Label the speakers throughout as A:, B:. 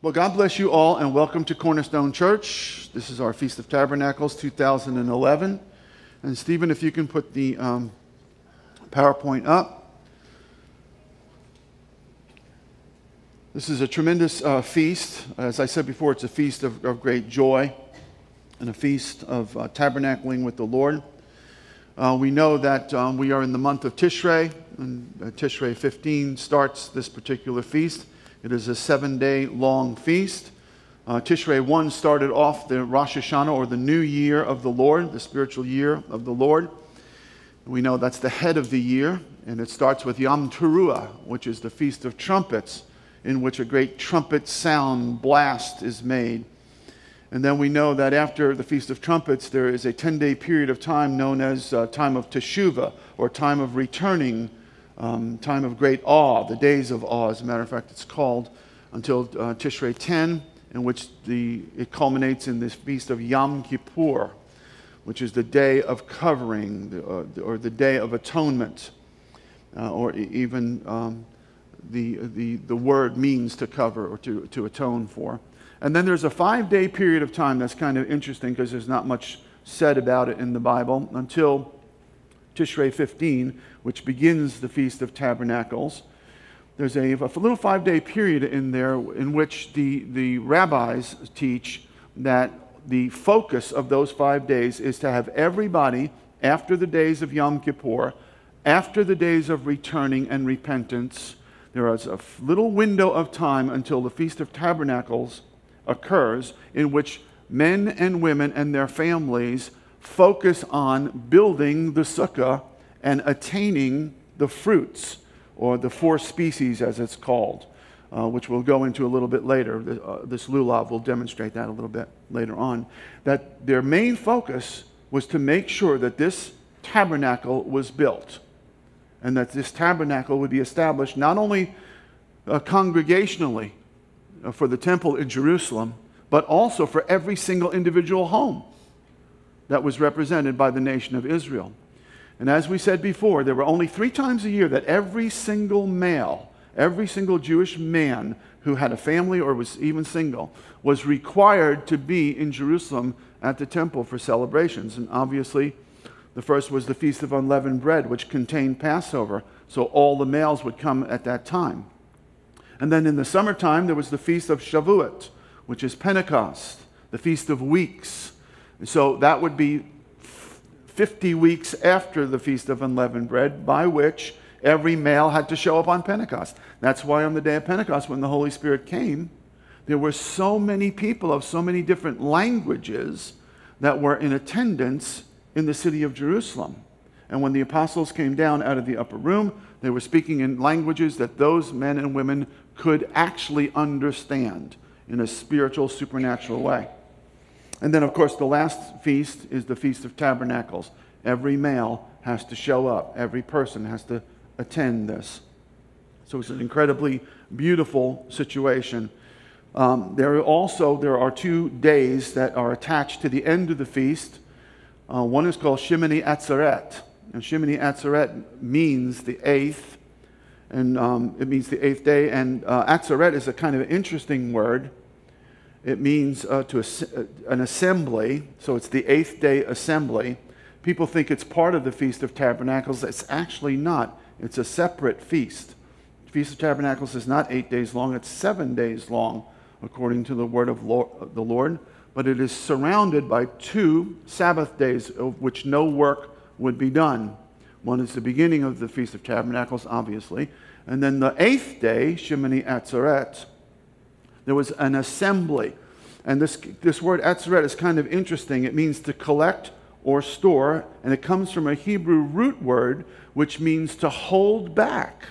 A: Well, God bless you all and welcome to Cornerstone Church. This is our Feast of Tabernacles 2011. And Stephen, if you can put the PowerPoint up. This is a tremendous feast. As I said before, it's a feast of great joy and a feast of tabernacling with the Lord. We know that we are in the month of Tishrei, and Tishrei 15 starts this particular feast. It is a 7-day long feast. Tishrei 1 started off the Rosh Hashanah, or the new year of the Lord, the spiritual year of the Lord. We know that's the head of the year, and it starts with Yom Teruah, which is the Feast of Trumpets, in which a great trumpet sound blast is made. And then we know that after the Feast of Trumpets, there is a 10-day period of time known as time of Teshuvah, or time of returning, time of great awe, the days of awe, as a matter of fact, it's called, until Tishrei 10, in which it culminates in this feast of Yom Kippur, which is the day of covering, or the day of atonement, or even the word means to cover or to atone for. And then there's a 5-day period of time that's kind of interesting because there's not much said about it in the Bible until Tishrei 15, which begins the Feast of Tabernacles. There's a little 5-day period in there in which the rabbis teach that the focus of those 5 days is to have everybody, after the days of Yom Kippur, after the days of returning and repentance, there is a little window of time until the Feast of Tabernacles occurs, in which men and women and their families focus on building the sukkah and attaining the fruits, or the 4 species as it's called, which we'll go into a little bit later. This lulav will demonstrate that a little bit later on. That their main focus was to make sure that this tabernacle was built, and that this tabernacle would be established not only congregationally for the temple in Jerusalem, but also for every single individual home that was represented by the nation of Israel. And as we said before, there were only 3 times a year that every single male, every single Jewish man who had a family or was even single, was required to be in Jerusalem at the temple for celebrations. And obviously, the first was the Feast of Unleavened Bread, which contained Passover, so all the males would come at that time. And then in the summertime, there was the Feast of Shavuot, which is Pentecost, the Feast of Weeks. So that would be 50 weeks after the Feast of Unleavened Bread, by which every male had to show up on Pentecost. That's why on the day of Pentecost, when the Holy Spirit came, there were so many people of so many different languages that were in attendance in the city of Jerusalem. And when the apostles came down out of the upper room, they were speaking in languages that those men and women could actually understand in a spiritual, supernatural way. And then, of course, the last feast is the Feast of Tabernacles. Every male has to show up. Every person has to attend this. So it's an incredibly beautiful situation. There are 2 days that are attached to the end of the feast. One is called Shemini Atzeret. And Shemini Atzeret means the 8th. And it means the 8th day. And Atzeret is a kind of interesting word. It means an assembly. So it's the 8th day assembly. People think it's part of the Feast of Tabernacles. It's actually not. It's a separate feast. The Feast of Tabernacles is not 8 days long. It's 7 days long, according to the word of the Lord. But it is surrounded by 2 Sabbath days of which no work would be done. One is the beginning of the Feast of Tabernacles, obviously. And then the 8th day, Shemini Atzeret, there was an assembly. And this word Atzeret is kind of interesting. It means to collect or store, and it comes from a Hebrew root word which means to hold back.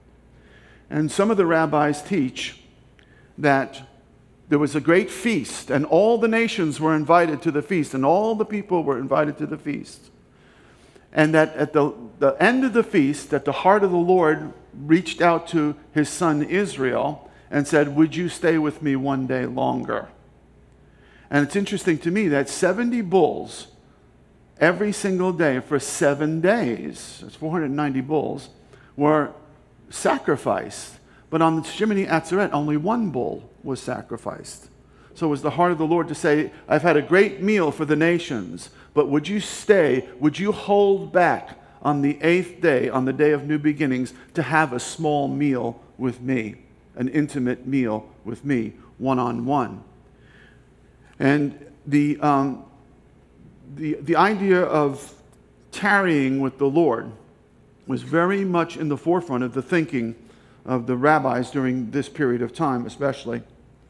A: And some of the rabbis teach that there was a great feast, and all the nations were invited to the feast, and all the people were invited to the feast. And that at the end of the feast, that the heart of the Lord reached out to his son Israel and said, "Would you stay with me one day longer?" And it's interesting to me that 70 bulls every single day for 7 days, that's 490 bulls, were sacrificed. But on the Shemini Atzeret, only 1 bull was sacrificed. So it was the heart of the Lord to say, I've had a great meal for the nations, but would you stay, would you hold back on the 8th day, on the day of new beginnings, to have a small meal with me, an intimate meal with me, one-on-one. And the idea of tarrying with the Lord was very much in the forefront of the thinking of the rabbis during this period of time, especially.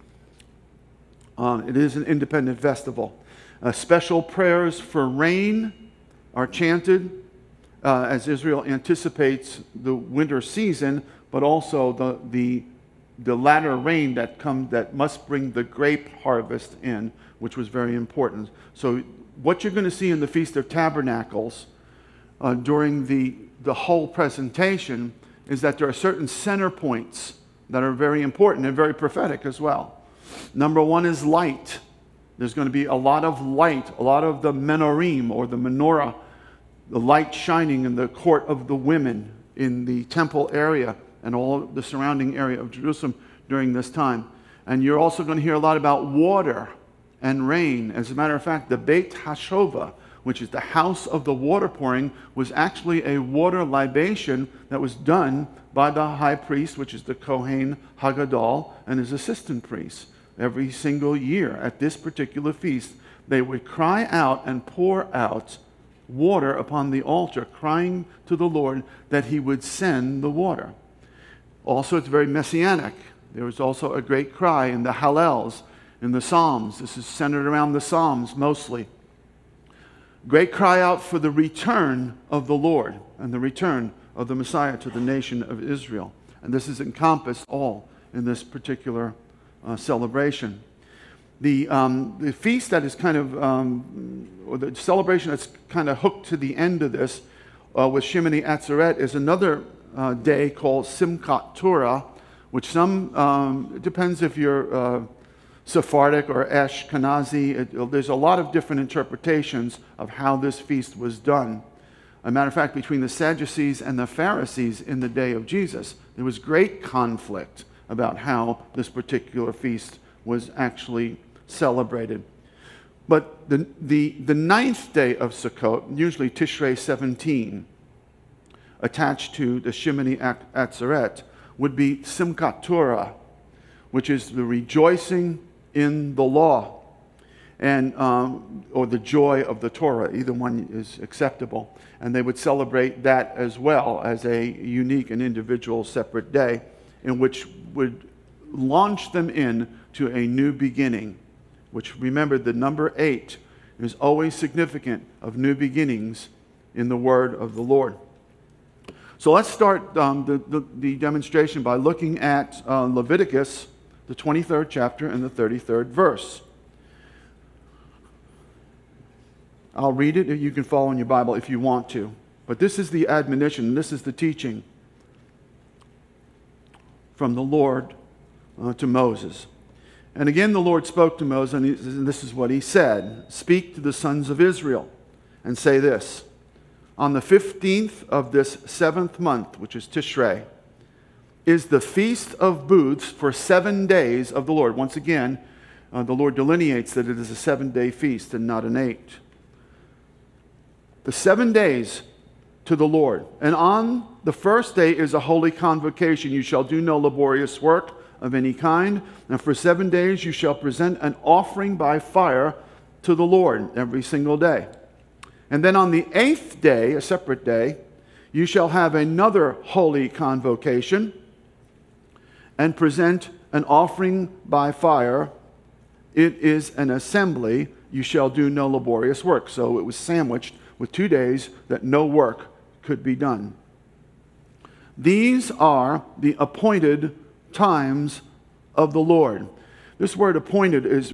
A: It is an independent festival. Special prayers for rain are chanted as Israel anticipates the winter season, but also the latter rain that must bring the grape harvest in, which was very important. So what you're going to see in the Feast of Tabernacles during the whole presentation is that there are certain center points that are very important and very prophetic as well. Number one is light. There's going to be a lot of light, a lot of the menorah or the menorah, the light shining in the court of the women in the temple area and all the surrounding area of Jerusalem during this time. And you're also going to hear a lot about water and rain. As a matter of fact, the Beit HaShova, which is the house of the water pouring, was actually a water libation that was done by the high priest, which is the Kohen Hagadol, and his assistant priests. Every single year at this particular feast, they would cry out and pour out water upon the altar, crying to the Lord that he would send the water. Also, it's very messianic. There was also a great cry in the Hallels, in the Psalms. This is centered around the Psalms mostly. Great cry out for the return of the Lord and the return of the Messiah to the nation of Israel. And this is encompassed all in this particular celebration. The feast that is kind of, or the celebration that's kind of hooked to the end of this with Shemini Atzeret is another day called Simchat Torah, which it depends if you're Sephardic or Ashkenazi. There's a lot of different interpretations of how this feast was done. As a matter of fact, between the Sadducees and the Pharisees in the day of Jesus, there was great conflict about how this particular feast was actually celebrated. But the 9th day of Sukkot, usually Tishrei 17, attached to the Shemini Atzeret, would be Simchat Torah, which is the rejoicing in the law, and or the joy of the Torah. Either one is acceptable. And they would celebrate that as well as a unique and individual separate day, in which would launch them into a new beginning, which, remember, the number 8 is always significant of new beginnings in the word of the Lord. So let's start the demonstration by looking at Leviticus, the 23rd chapter and the 33rd verse. I'll read it. You can follow in your Bible if you want to. But this is the admonition, this is the teaching from the Lord to Moses. And again the Lord spoke to Moses, and this is what he said. Speak to the sons of Israel and say this. On the 15th of this 7th month, which is Tishrei, is the Feast of Booths for 7 days of the Lord. Once again, the Lord delineates that it is a 7-day feast and not an 8. The 7 days to the Lord. And on the first day is a holy convocation. You shall do no laborious work of any kind. And for 7 days you shall present an offering by fire to the Lord every single day. And then on the 8th day, a separate day, you shall have another holy convocation and present an offering by fire. It is an assembly. You shall do no laborious work. So it was sandwiched with 2 days that no work could be done. These are the appointed times of the Lord. This word appointed is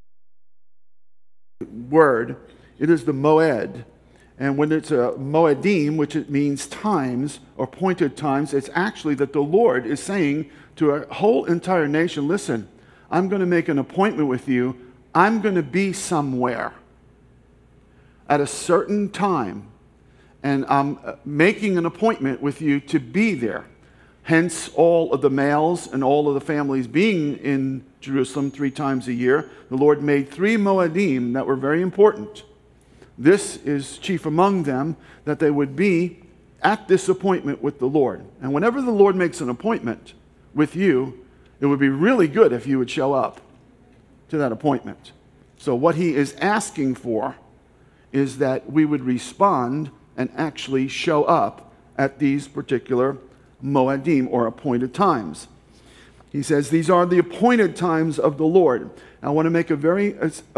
A: word. It is the moed. And when it's a moedim, which it means times or appointed times, it's actually that the Lord is saying to a whole entire nation, listen, I'm going to make an appointment with you. I'm going to be somewhere at a certain time, and I'm making an appointment with you to be there. Hence, all of the males and all of the families being in Jerusalem 3 times a year, the Lord made 3 Moedim that were very important. This is chief among them, that they would be at this appointment with the Lord. And whenever the Lord makes an appointment with you, it would be really good if you would show up to that appointment. So what he is asking for is that we would respond and actually show up at these particular Moedim, or appointed times. He says these are the appointed times of the Lord. I want to make a very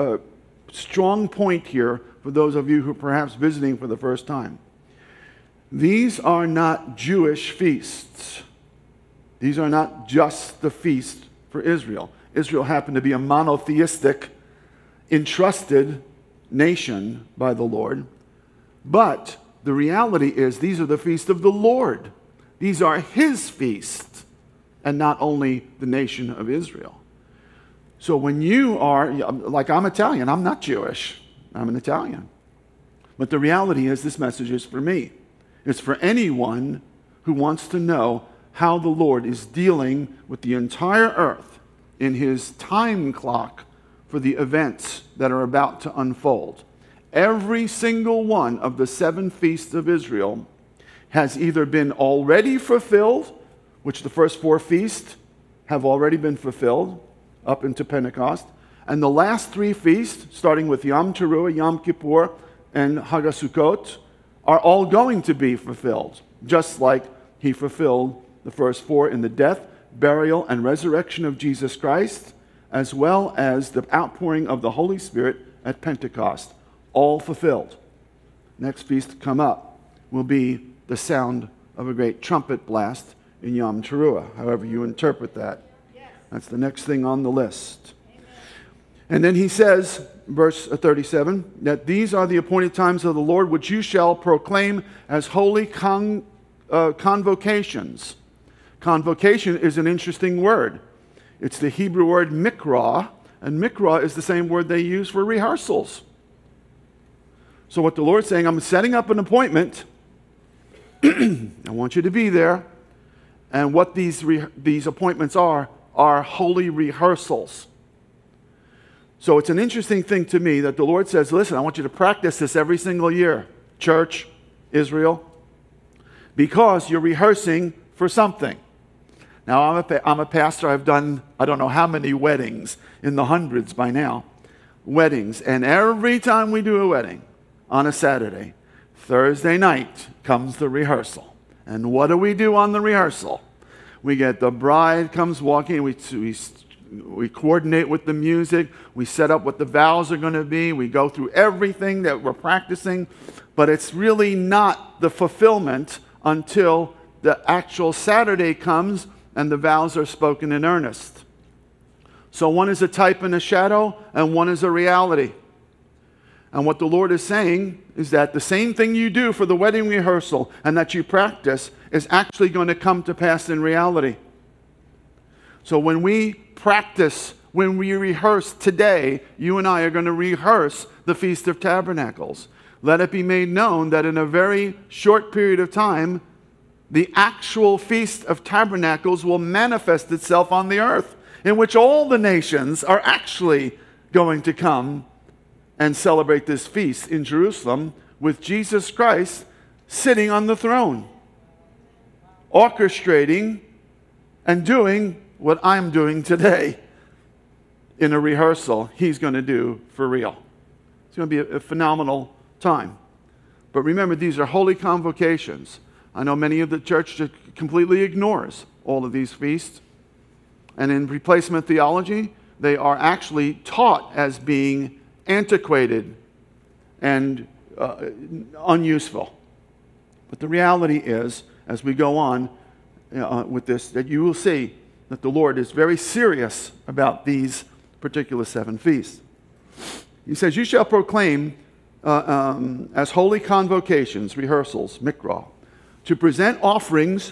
A: strong point here for those of you who are perhaps visiting for the first time. These are not Jewish feasts. These are not just the feast for Israel. Israel happened to be a monotheistic, entrusted nation by the Lord. But the reality is these are the feasts of the Lord. These are his feasts, and not only the nation of Israel. So when you are, like I'm Italian, I'm not Jewish, I'm an Italian. But the reality is this message is for me. It's for anyone who wants to know how the Lord is dealing with the entire earth in his time clock for the events that are about to unfold. Every single one of the 7 feasts of Israel has either been already fulfilled, which the first 4 feasts have already been fulfilled up into Pentecost, and the last 3 feasts, starting with Yom Teruah, Yom Kippur, and Hag Sukkot, are all going to be fulfilled, just like he fulfilled the first 4 in the death, burial, and resurrection of Jesus Christ, as well as the outpouring of the Holy Spirit at Pentecost, all fulfilled. Next feast to come up will be the sound of a great trumpet blast in Yom Teruah, however you interpret that. Yes. That's the next thing on the list. Amen. And then he says, verse 37, that these are the appointed times of the Lord, which you shall proclaim as holy convocations. Convocation is an interesting word. It's the Hebrew word mikra, and mikra is the same word they use for rehearsals. So what the Lord's saying, I'm setting up an appointment. I want you to be there. And what these appointments are holy rehearsals. So it's an interesting thing to me that the Lord says, listen, I want you to practice this every single year, church, Israel, because you're rehearsing for something. Now, I'm a pastor. I've done, I don't know how many weddings, in the hundreds by now, weddings. And every time we do a wedding on a Saturday, Thursday night comes the rehearsal. And what do we do on the rehearsal? We get the bride comes walking, we coordinate with the music, we set up what the vows are going to be, we go through everything that we're practicing, but it's really not the fulfillment until the actual Saturday comes and the vows are spoken in earnest. So one is a type and a shadow, and one is a reality. And what the Lord is saying is that the same thing you do for the wedding rehearsal and that you practice is actually going to come to pass in reality. So when we practice, when we rehearse today, you and I are going to rehearse the Feast of Tabernacles. Let it be made known that in a very short period of time, the actual Feast of Tabernacles will manifest itself on the earth, in which all the nations are actually going to come and celebrate this feast in Jerusalem with Jesus Christ sitting on the throne, orchestrating and doing what I'm doing today in a rehearsal he's going to do for real. It's going to be a phenomenal time. But remember, these are holy convocations. I know many of the church just completely ignores all of these feasts. And in replacement theology, they are actually taught as being antiquated and unuseful. But the reality is, as we go on with this, that you will see that the Lord is very serious about these particular 7 feasts. He says, you shall proclaim as holy convocations, rehearsals, mikra, to present offerings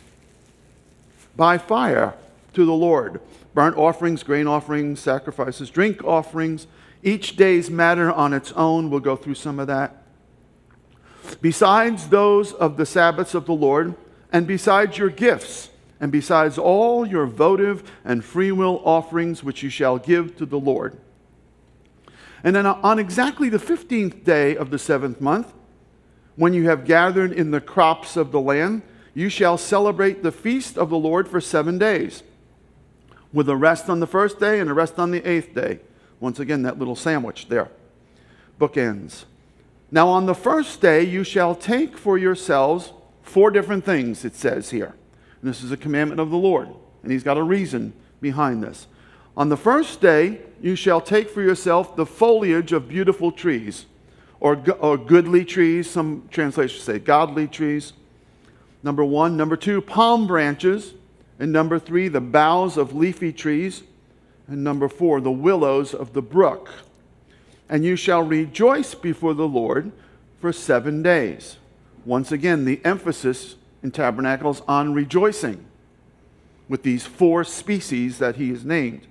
A: by fire to the Lord. Burnt offerings, grain offerings, sacrifices, drink offerings, each day's matter on its own. We'll go through some of that. Besides those of the Sabbaths of the Lord, and besides your gifts and besides all your votive and freewill offerings which you shall give to the Lord. And then on exactly the 15th day of the 7th month, when you have gathered in the crops of the land, you shall celebrate the feast of the Lord for 7 days, with a rest on the first day and a rest on the 8th day. Once again, that little sandwich there. Bookends. Now on the first day you shall take for yourselves 4 different things, it says here. And this is a commandment of the Lord, and he's got a reason behind this. On the first day you shall take for yourself the foliage of beautiful trees, or goodly trees. Some translations say godly trees. Number 1. Number 2, palm branches. And number 3, the boughs of leafy trees. And number 4, the willows of the brook. And you shall rejoice before the Lord for 7 days. Once again, the emphasis in Tabernacles on rejoicing with these 4 species that he has named.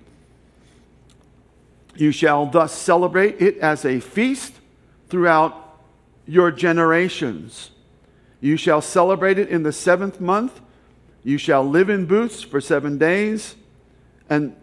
A: You shall thus celebrate it as a feast throughout your generations. You shall celebrate it in the 7th month. You shall live in booths for 7 days. And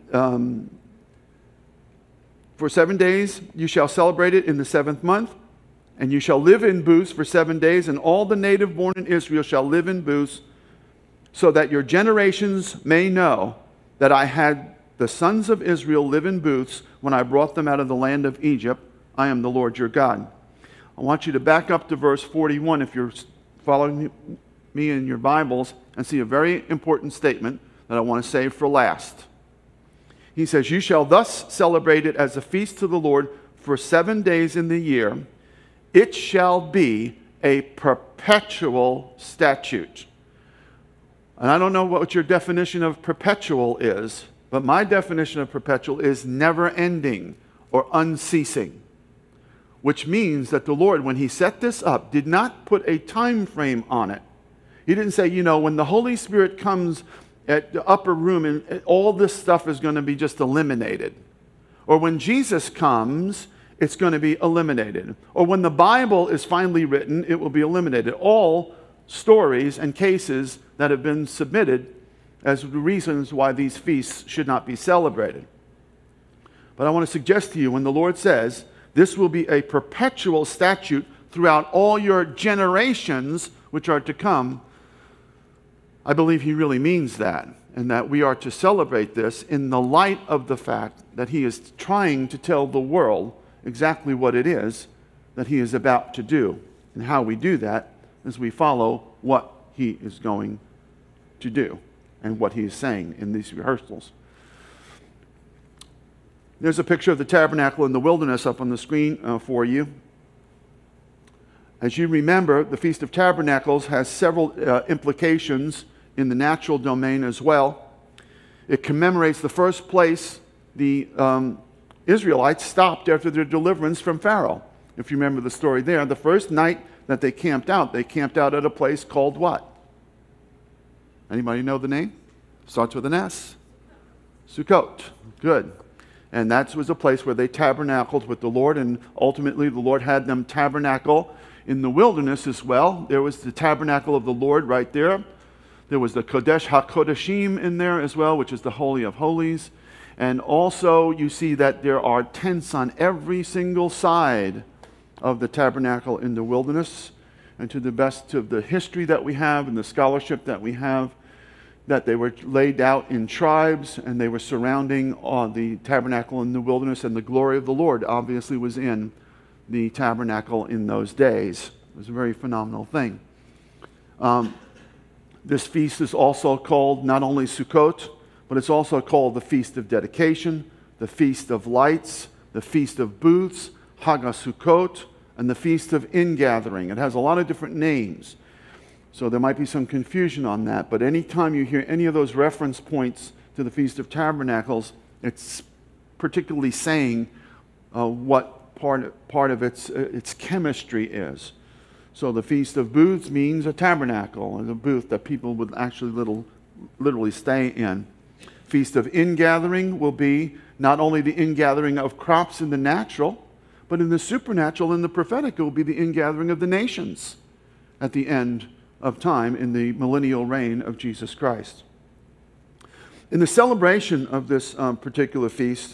A: for 7 days you shall celebrate it in the 7th month. And you shall live in booths for 7 days. And all the native born in Israel shall live in booths, so that your generations may know that I had the sons of Israel live in booths when I brought them out of the land of Egypt. I am the Lord your God. I want you to back up to verse 41 if you're following me in your Bibles, and see a very important statement that I want to save for last. He says, you shall thus celebrate it as a feast to the Lord for 7 days in the year. It shall be a perpetual statute. And I don't know what your definition of perpetual is, but my definition of perpetual is never ending or unceasing. Which means that the Lord, when he set this up, did not put a time frame on it. He didn't say, when the Holy Spirit comes at the upper room and all this stuff is going to be just eliminated. Or when Jesus comes, it's going to be eliminated. Or when the Bible is finally written, it will be eliminated. All stories and cases that have been submitted as the reasons why these feasts should not be celebrated. But I want to suggest to you, when the Lord says, this will be a perpetual statute throughout all your generations which are to come, I believe he really means that, and that we are to celebrate this in the light of the fact that he is trying to tell the world exactly what it is that he is about to do. And how we do that is we follow what he is going to do and what he is saying in these rehearsals. There's a picture of the tabernacle in the wilderness up on the screen for you. As you remember, the Feast of Tabernacles has several implications in the natural domain as well. It commemorates the first place the Israelites stopped after their deliverance from Pharaoh. If you remember the story there, the first night that they camped out at a place called what? Anybody know the name? Starts with an S. Sukkot. Good. And that was a place where they tabernacled with the Lord, and ultimately the Lord had them tabernacle in the wilderness as well. There was the tabernacle of the Lord right there. There was the Kodesh HaKodeshim in there as well, which is the Holy of Holies. And also you see that there are tents on every single side of the tabernacle in the wilderness. And to the best of the history that we have and the scholarship that we have, that they were laid out in tribes and they were surrounding the tabernacle in the wilderness, and the glory of the Lord obviously was in the tabernacle in those days. It was a very phenomenal thing. This feast is also called not only Sukkot, but it's also called the Feast of Dedication, the Feast of Lights, the Feast of Booths, Hag HaSukkot, and the Feast of Ingathering. It has a lot of different names, so there might be some confusion on that. But anytime you hear any of those reference points to the Feast of Tabernacles, it's particularly saying what part of its chemistry is. So the Feast of Booths means a tabernacle, and a booth that people would actually literally stay in. Feast of Ingathering will be not only the ingathering of crops in the natural, but in the supernatural and the prophetic, it will be the ingathering of the nations at the end of time in the millennial reign of Jesus Christ. In the celebration of this particular feast,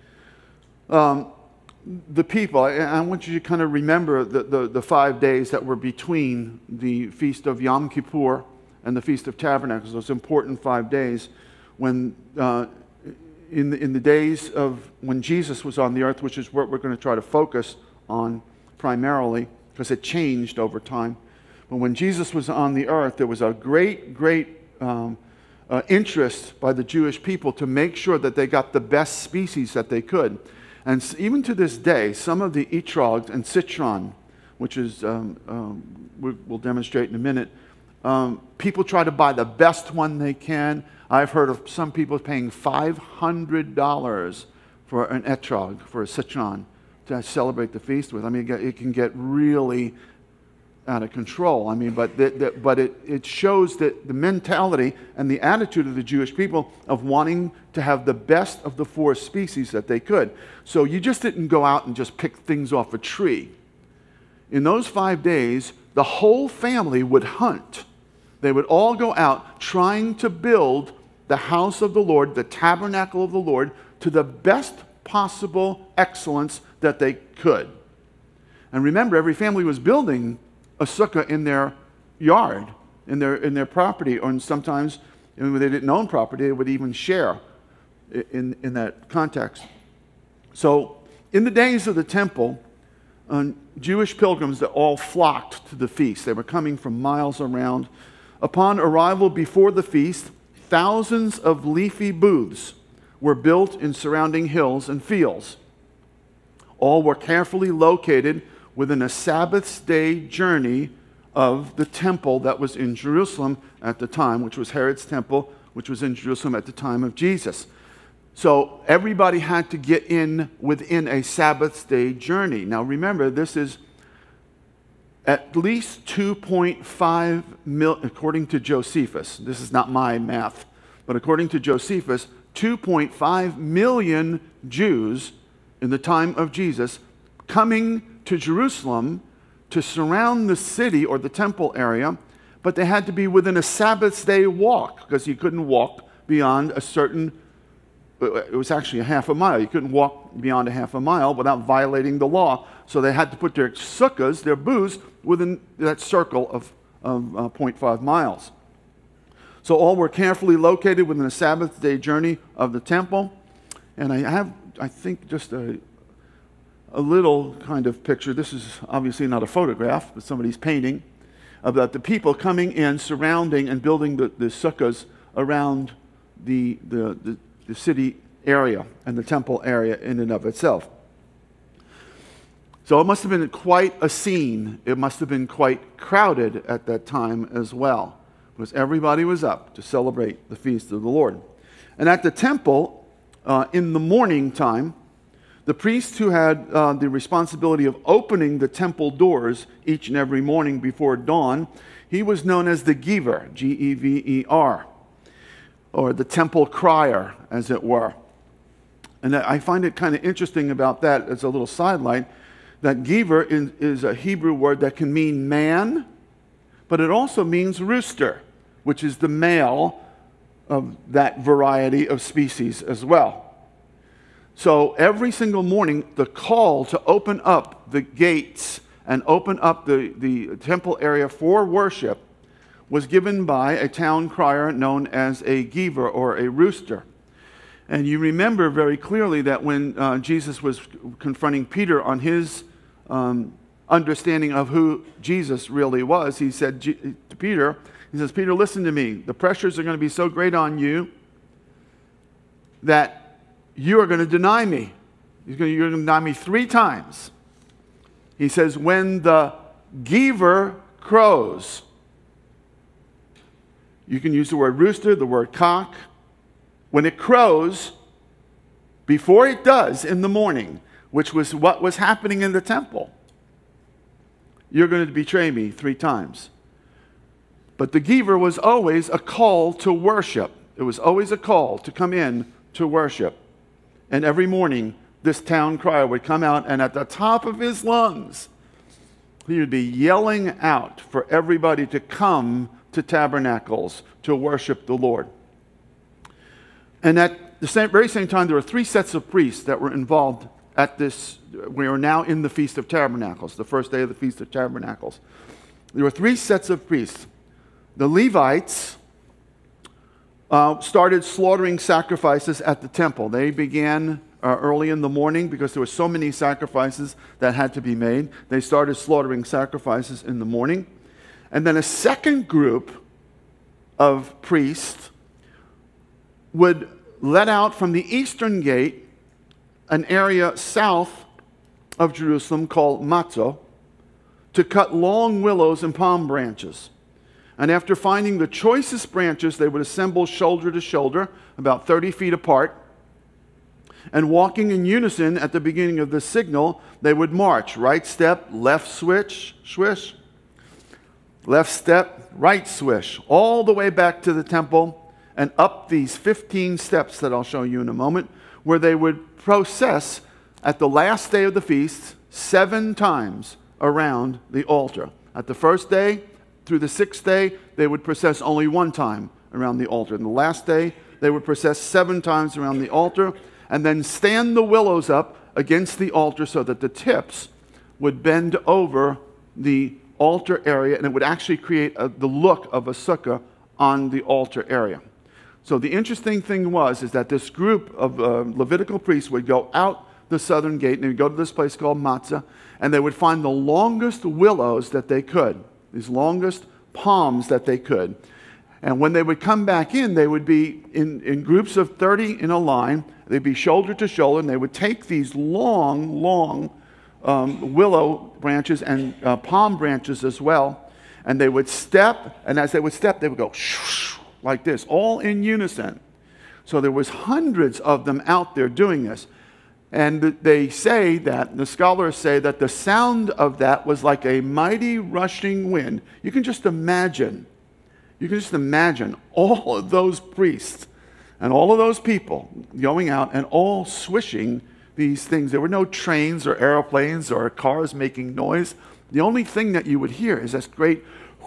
A: the people, I want you to kind of remember the 5 days that were between the Feast of Yom Kippur and the Feast of Tabernacles, those important 5 days when in the days of when Jesus was on the earth, which is what we're going to try to focus on primarily, because it changed over time. But when Jesus was on the earth, there was a great interest by the Jewish people to make sure that they got the best species that they could. And even to this day, some of the etrog and citron, which is we'll demonstrate in a minute, people try to buy the best one they can. I've heard of some people paying $500 for an etrog, for a citron, to celebrate the feast with. I mean, it can get really out of control. I mean, but it shows that the mentality and the attitude of the Jewish people of wanting to have the best of the 4 species that they could. So you just didn't go out and just pick things off a tree. In those 5 days, the whole family would hunt. They would all go out trying to build the house of the Lord, the tabernacle of the Lord, to the best possible excellence that they could. And remember, every family was building a sukkah in their yard, in their property, or sometimes when they didn't own property, they would even share in that context. So in the days of the temple, Jewish pilgrims that all flocked to the feast. They were coming from miles around. Upon arrival before the feast, thousands of leafy booths were built in surrounding hills and fields. All were carefully located within a Sabbath's day journey of the temple that was in Jerusalem at the time, which was Herod's temple, which was in Jerusalem at the time of Jesus. So everybody had to get in within a Sabbath's day journey. Now remember, this is at least 2.5 million, according to Josephus. This is not my math, but according to Josephus, 2.5 million Jews in the time of Jesus coming to Jerusalem to surround the city or the temple area, but they had to be within a Sabbath's day walk, because you couldn't walk beyond a certain, it was actually a half a mile. You couldn't walk beyond a half a mile without violating the law. So they had to put their sukkahs, their booths, within that circle of 0.5 miles. So all were carefully located within a Sabbath day journey of the temple. And I think, just a little kind of picture. This is obviously not a photograph, but somebody's painting, about the people coming in, surrounding and building the sukkahs around the city area and the temple area in and of itself. So it must have been quite a scene. It must have been quite crowded at that time as well, because everybody was up to celebrate the feast of the Lord. And at the temple, in the morning time, the priest who had the responsibility of opening the temple doors each and every morning before dawn, he was known as the Giver, G-E-V-E-R, or the temple crier, as it were. And I find it kind of interesting about that, as a little sidelight, that Giver is a Hebrew word that can mean man, but it also means rooster, which is the male of that variety of species as well. So every single morning, the call to open up the gates and open up the temple area for worship was given by a town crier known as a giver, or a rooster. And you remember very clearly that when Jesus was confronting Peter on his understanding of who Jesus really was, he said to Peter, he says, "Peter, listen to me. The pressures are going to be so great on you that you are going to deny me. You're going to deny me 3 times. He says, when the giver crows, you can use the word rooster, the word cock. When it crows, before it does in the morning, which was what was happening in the temple, you're going to betray me 3 times. But the giver was always a call to worship. It was always a call to come in to worship. And every morning, this town crier would come out, and at the top of his lungs, he would be yelling out for everybody to come to tabernacles to worship the Lord. And at the very same time, there were 3 sets of priests that were involved at this. We are now in the Feast of Tabernacles, the first day of the Feast of Tabernacles. There were 3 sets of priests. The Levites started slaughtering sacrifices at the temple. They began early in the morning because there were so many sacrifices that had to be made. They started slaughtering sacrifices in the morning. And then a second group of priests would let out from the eastern gate an area south of Jerusalem called Matzah to cut long willows and palm branches. And after finding the choicest branches, they would assemble shoulder to shoulder, about 30 feet apart. And walking in unison at the beginning of the signal, they would march. Right step, left switch, swish. Left step, right swish. All the way back to the temple and up these 15 steps that I'll show you in a moment, where they would process at the last day of the feast 7 times around the altar. At the first day through the 6th day, they would process only 1 time around the altar. And the last day, they would process 7 times around the altar, and then stand the willows up against the altar so that the tips would bend over the altar area, and it would actually create the look of a sukkah on the altar area. So the interesting thing is that this group of Levitical priests would go out the southern gate, and they would go to this place called Matzah, and they would find the longest willows that they could, these longest palms that they could. And when they would come back in, they would be in groups of 30 in a line. They'd be shoulder to shoulder, and they would take these long willow branches and palm branches as well, and they would step, and as they would step, they would go like this, all in unison. So there was hundreds of them out there doing this. And they say that, the scholars say that the sound of that was like a mighty rushing wind. You can just imagine all of those priests and all of those people going out and all swishing these things. There were no trains or airplanes or cars making noise. The only thing that you would hear is this great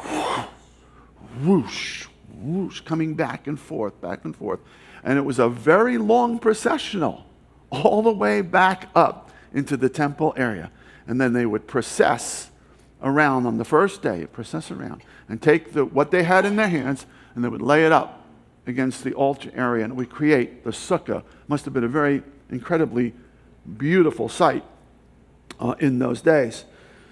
A: whoosh, whoosh, coming back and forth, back and forth. And it was a very long processional all the way back up into the temple area. And then they would process around on the first day, process around, and take what they had in their hands, and they would lay it up against the altar area, and it would create the sukkah. Must have been a very incredibly beautiful sight in those days.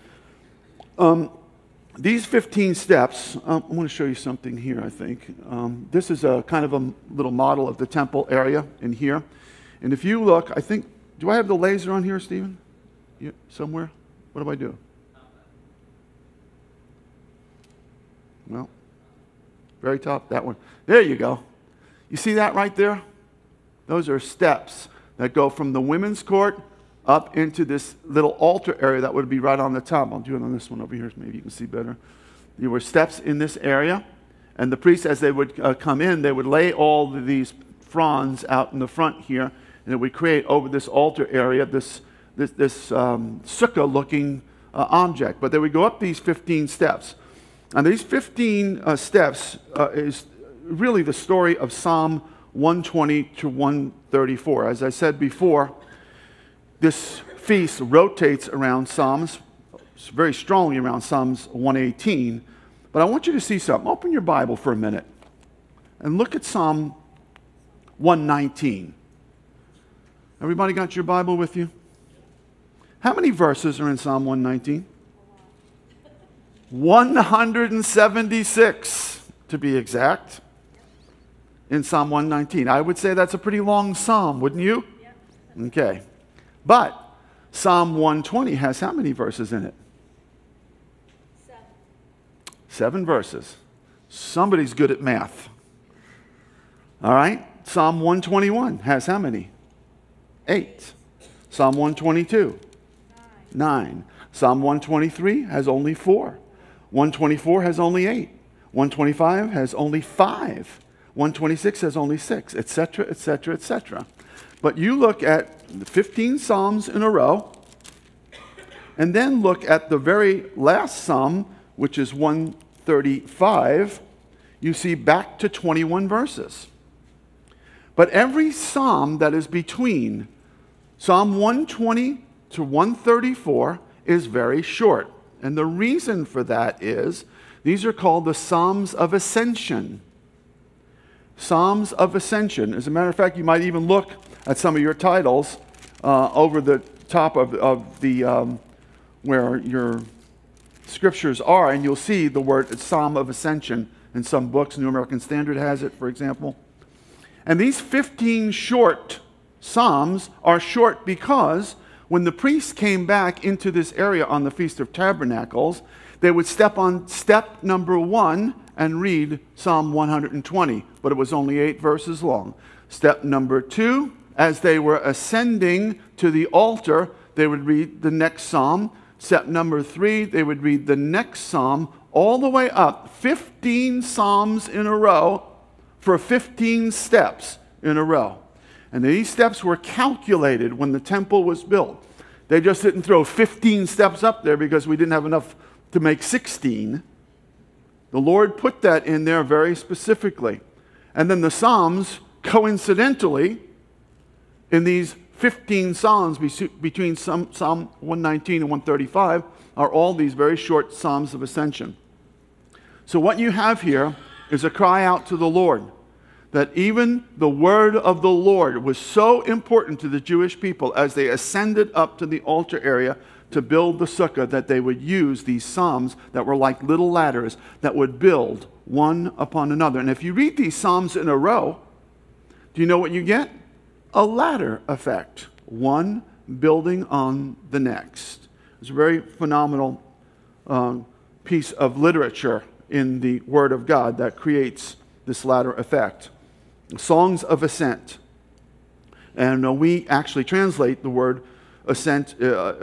A: These 15 steps, I want to show you something here, I think. This is a kind of a little model of the temple area in here. And if you look, I think, do I have the laser on here, Stephen? Somewhere? What do I do? Well, very top, that one. There you go. You see that right there? Those are steps that go from the women's court up into this little altar area that would be right on the top. I'll do it on this one over here, so maybe you can see better. There were steps in this area, and the priests, as they would come in, they would lay all of these fronds out in the front here, and it would create over this altar area this sukkah-looking object. But they would go up these 15 steps. And these 15 steps is really the story of Psalm 120 to 134. As I said before, this feast rotates around Psalms, very strongly around Psalms 118. But I want you to see something. Open your Bible for a minute and look at Psalm 119. Everybody got your Bible with you? How many verses are in Psalm 119? 176, to be exact, in Psalm 119. I would say that's a pretty long psalm, wouldn't you? Yep. Okay. But Psalm 120 has how many verses in it?
B: 7.
A: 7 verses. Somebody's good at math. All right. Psalm 121 has how many? 8. Psalm 122? 9. Psalm 123 has only 4. 124 has only 8. 125 has only 5. 126 has only 6, etc., etc., etc. But you look at the 15 Psalms in a row, and then look at the very last Psalm, which is 135, you see back to 21 verses. But But every psalm that is between Psalm 120 to 134 is very short. And the reason for that is these are called the Psalms of Ascension. Psalms of Ascension. As a matter of fact, you might even look at some of your titles over the top of the where your scriptures are, and you'll see the word Psalm of Ascension in some books. New American Standard has it, for example. And these 15 short psalms are short because when the priests came back into this area on the Feast of Tabernacles, they would step on step number 1 and read Psalm 120, but it was only 8 verses long. Step number 2, as they were ascending to the altar, they would read the next psalm. Step number 3, they would read the next psalm, all the way up, 15 psalms in a row for 15 steps in a row. And these steps were calculated when the temple was built. They just didn't throw 15 steps up there because we didn't have enough to make 16. The Lord put that in there very specifically. And then the Psalms, coincidentally, in these 15 Psalms between Psalm 119 and 135 are all these very short Psalms of Ascension. So what you have here is a cry out to the Lord, that even the word of the Lord was so important to the Jewish people as they ascended up to the altar area to build the sukkah, that they would use these psalms that were like little ladders that would build one upon another. And if you read these psalms in a row, do you know what you get? A ladder effect, one building on the next. It's a very phenomenal piece of literature in the Word of God that creates this ladder effect. Songs of ascent. And we actually translate the word ascent,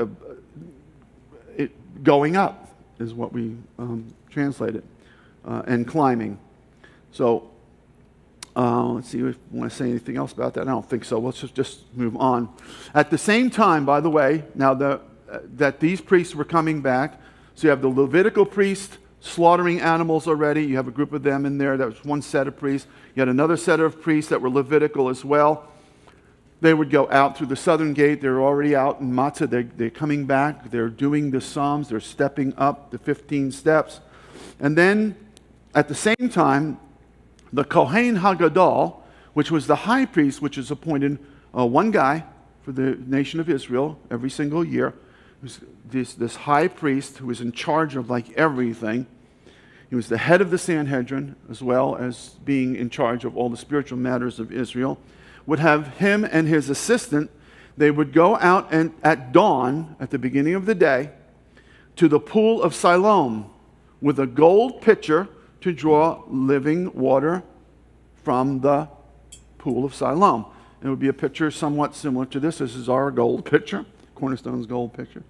A: going up is what we translate it, and climbing. So let's see if we want to say anything else about that. I don't think so. Let's just move on. At the same time, by the way, now that these priests were coming back, so you have the Levitical priest slaughtering animals already. You have a group of them in there. That was one set of priests. You had another set of priests that were Levitical as well. They would go out through the southern gate. They're already out in Matzah. They're coming back. They're doing the Psalms. They're stepping up the 15 steps. And then, at the same time, the Kohen Hagadol, which was the high priest, which is appointed one guy for the nation of Israel every single year, this high priest who was in charge of like everything. He was the head of the Sanhedrin, as well as being in charge of all the spiritual matters of Israel. Would have him and his assistant. They would go out and at dawn, at the beginning of the day, to the pool of Siloam with a gold pitcher to draw living water from the pool of Siloam. It would be a pitcher somewhat similar to this. This is our gold pitcher, Cornerstone's gold pitcher.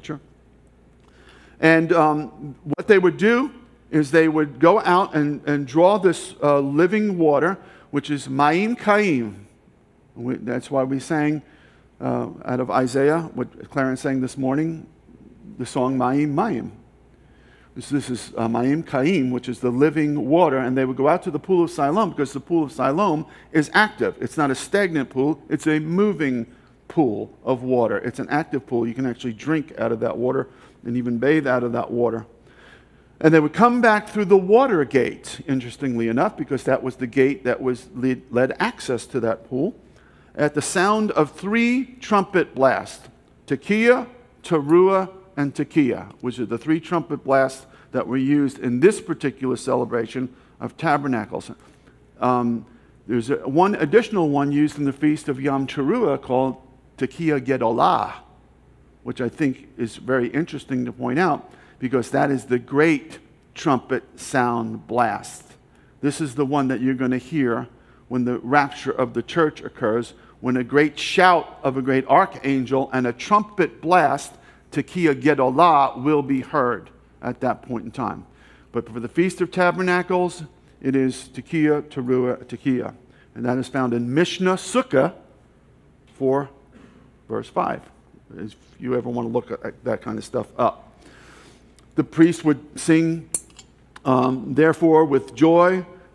A: And what they would do is they would go out and draw this living water, which is Ma'im Kaim. That's why we sang out of Isaiah, what Clarence sang this morning, the song Ma'im Ma'im. This is Ma'im Kaim, which is the living water, and they would go out to the pool of Siloam because the pool of Siloam is active. It's not a stagnant pool, it's a moving pool of water. It's an active pool. You can actually drink out of that water and even bathe out of that water. And they would come back through the water gate, interestingly enough, because that was the gate that led access to that pool, at the sound of 3 trumpet blasts, Tekiah, Teruah, and Tekiah, which are the 3 trumpet blasts that were used in this particular celebration of Tabernacles. There's one additional one used in the Feast of Yom Teruah called Tekiah Gedolah, which I think is very interesting to point out because that is the great trumpet sound blast. This is the one that you're going to hear when the rapture of the church occurs, when a great shout of a great archangel and a trumpet blast, Tekiah Gedolah, will be heard at that point in time. But for the Feast of Tabernacles, it is Tekiah, Teruah, Tekiah. And that is found in Mishnah Sukkah 4, verse 5. If you ever want to look at that kind of stuff up. The priest would sing, therefore with joy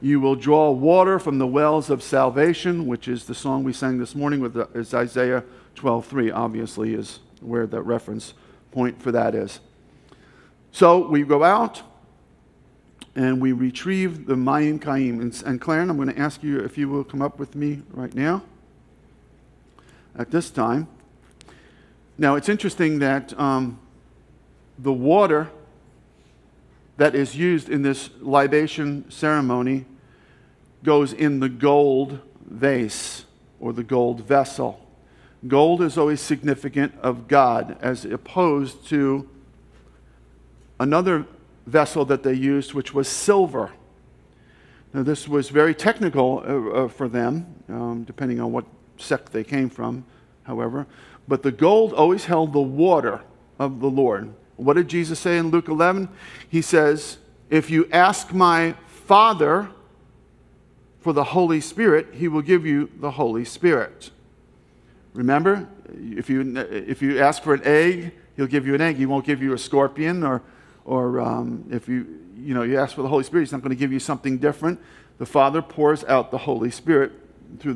A: You will draw water from the wells of salvation, which is the song we sang this morning, is Isaiah 12:3, obviously, is where the reference point for that is. So we go out and we retrieve the Mayim Kaim. And Claren, I'm going to ask you if you will come up with me right now at this time. Now, it's interesting that the water that is used in this libation ceremony goes in the gold vase or the gold vessel. Gold is always significant of God, as opposed to another vessel that they used, which was silver. Now, this was very technical for them, depending on what sect they came from, however. But the gold always held the water of the Lord. What did Jesus say in Luke 11? He says, if you ask my Father for the Holy Spirit, he will give you the Holy Spirit. Remember, if you ask for an egg, he'll give you an egg. He won't give you a scorpion, or if you ask for the Holy Spirit, he's not going to give you something different. The Father pours out the Holy Spirit through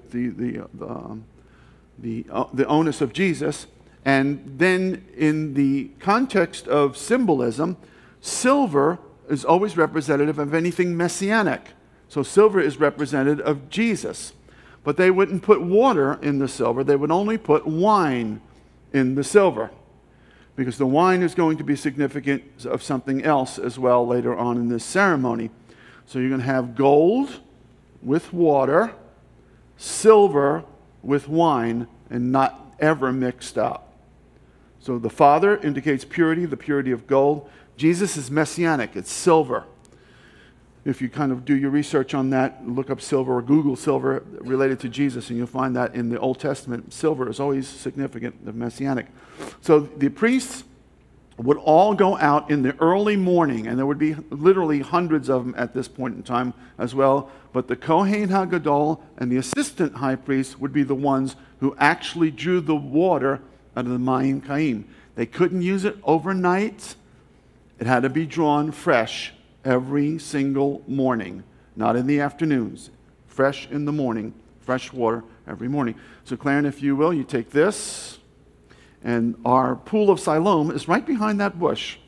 A: the onus of Jesus. And then in the context of symbolism, silver is always representative of anything messianic. So silver is representative of Jesus. But they wouldn't put water in the silver. They would only put wine in the silver, because the wine is going to be significant of something else as well later on in this ceremony. So you're going to have gold with water, silver with wine, and not ever mixed up. So the Father indicates purity, the purity of gold. Jesus is messianic. It's silver. If you kind of do your research on that, look up silver or Google silver related to Jesus, and you'll find that in the Old Testament, silver is always significant of messianic. So the priests would all go out in the early morning, and there would be literally hundreds of them at this point in time as well. But the Kohen HaGadol and the assistant high priest would be the ones who actually drew the water out of the Mayim Kaim. They couldn't use it overnight. It had to be drawn fresh every single morning, not in the afternoons. Fresh in the morning, fresh water every morning. So Claren, if you will, you take this, and our pool of Siloam is right behind that bush.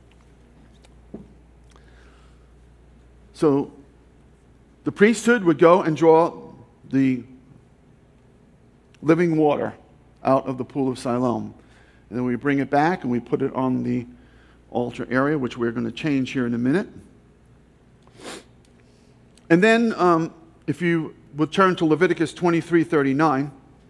A: So the priesthood would go and draw the living water out of the pool of Siloam. And then we bring it back and we put it on the altar area, which we're going to change here in a minute. And then if you would turn to Leviticus 23:39,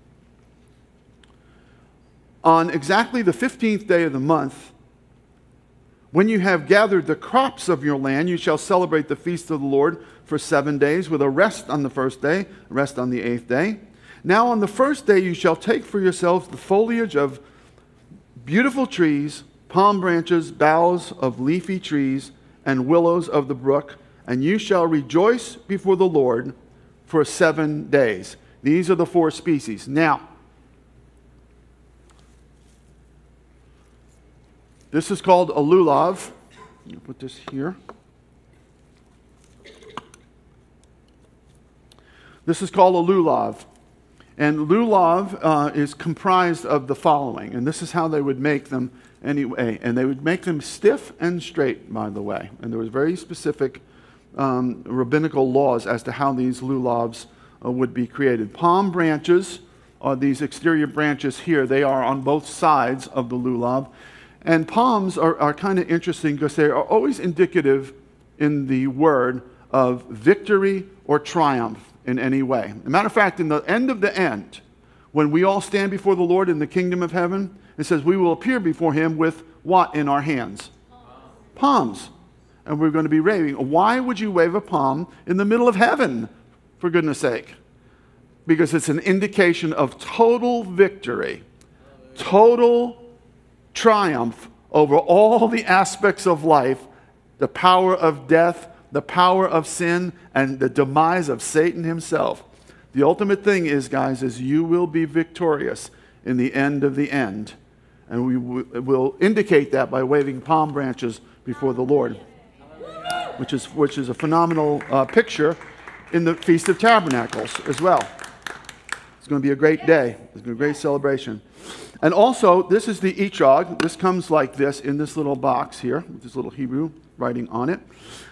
A: on exactly the 15th day of the month, when you have gathered the crops of your land, you shall celebrate the feast of the Lord for 7 days, with a rest on the first day, a rest on the 8th day. Now on the first day you shall take for yourselves the foliage of beautiful trees, palm branches, boughs of leafy trees, and willows of the brook, and you shall rejoice before the Lord for 7 days. These are the 4 species. Now, this is called a lulav. I'll put this here. This is called a lulav. And lulav is comprised of the following. And this is how they would make them anyway. And they would make them stiff and straight, by the way. And there was very specific rabbinical laws as to how these lulavs would be created. Palm branches are these exterior branches here. They are on both sides of the lulav. And palms are kind of interesting because they are always indicative in the word of victory or triumph in any way. As a matter of fact, in the end of the end, when we all stand before the Lord in the kingdom of heaven, it says we will appear before him with what in our hands? Palms. And we're going to be waving. Why would you wave a palm in the middle of heaven, for goodness sake? Because it's an indication of total victory, total triumph over all the aspects of life, the power of death, the power of sin, and the demise of Satan himself. The ultimate thing is, guys, is you will be victorious in the end of the end. And we will indicate that by waving palm branches before the Lord. which is a phenomenal picture in the Feast of Tabernacles as well. It's going to be a great day. It's going to be a great celebration. And also, this is the etrog. This comes like this in this little box here, with this little Hebrew writing on it.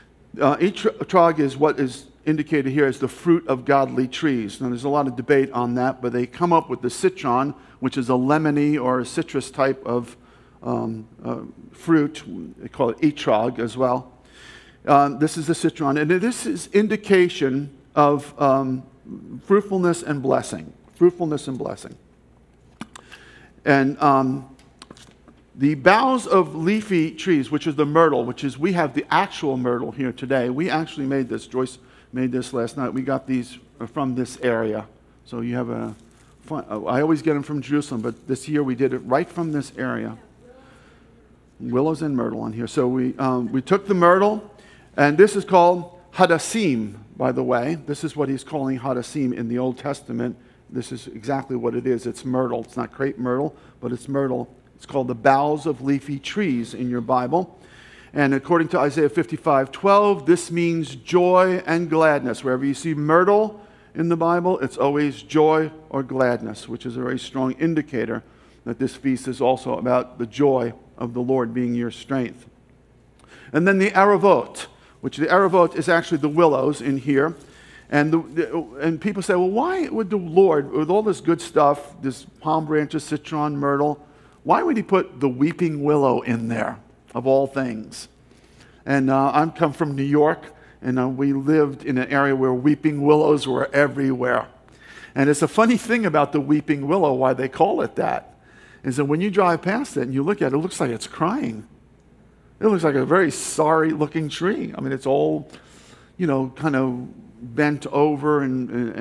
A: Etrog is what is indicated here as the fruit of godly trees. Now, there's a lot of debate on that, but they come up with the citron, which is a lemony or a citrus type of fruit. They call it etrog as well. This is the citron, and this is indication of fruitfulness and blessing. Fruitfulness and blessing. And the boughs of leafy trees, which is the myrtle, we have the actual myrtle here today. We actually made this. Joyce made this last night. We got these from this area. So you have I always get them from Jerusalem, but this year we did it right from this area. Willows and myrtle on here. So we took the myrtle, and this is called hadassim, by the way. This is what he's calling hadassim in the Old Testament. This is exactly what it is. It's myrtle. It's not crepe myrtle, but it's myrtle. It's called the boughs of leafy trees in your Bible. And according to Isaiah 55:12, this means joy and gladness. Wherever you see myrtle in the Bible, it's always joy or gladness, which is a very strong indicator that this feast is also about the joy of the Lord being your strength. And then the aravot, which the aravot is actually the willows in here. And people say, well, why would the Lord, with all this good stuff, this palm branches, citron, myrtle, why would he put the weeping willow in there, of all things? And I come from New York, and we lived in an area where weeping willows were everywhere. And it's a funny thing about the weeping willow, why they call it that, is that when you drive past it and you look at it, it looks like it's crying. It looks like a very sorry-looking tree. I mean, it's all, kind of bent over, and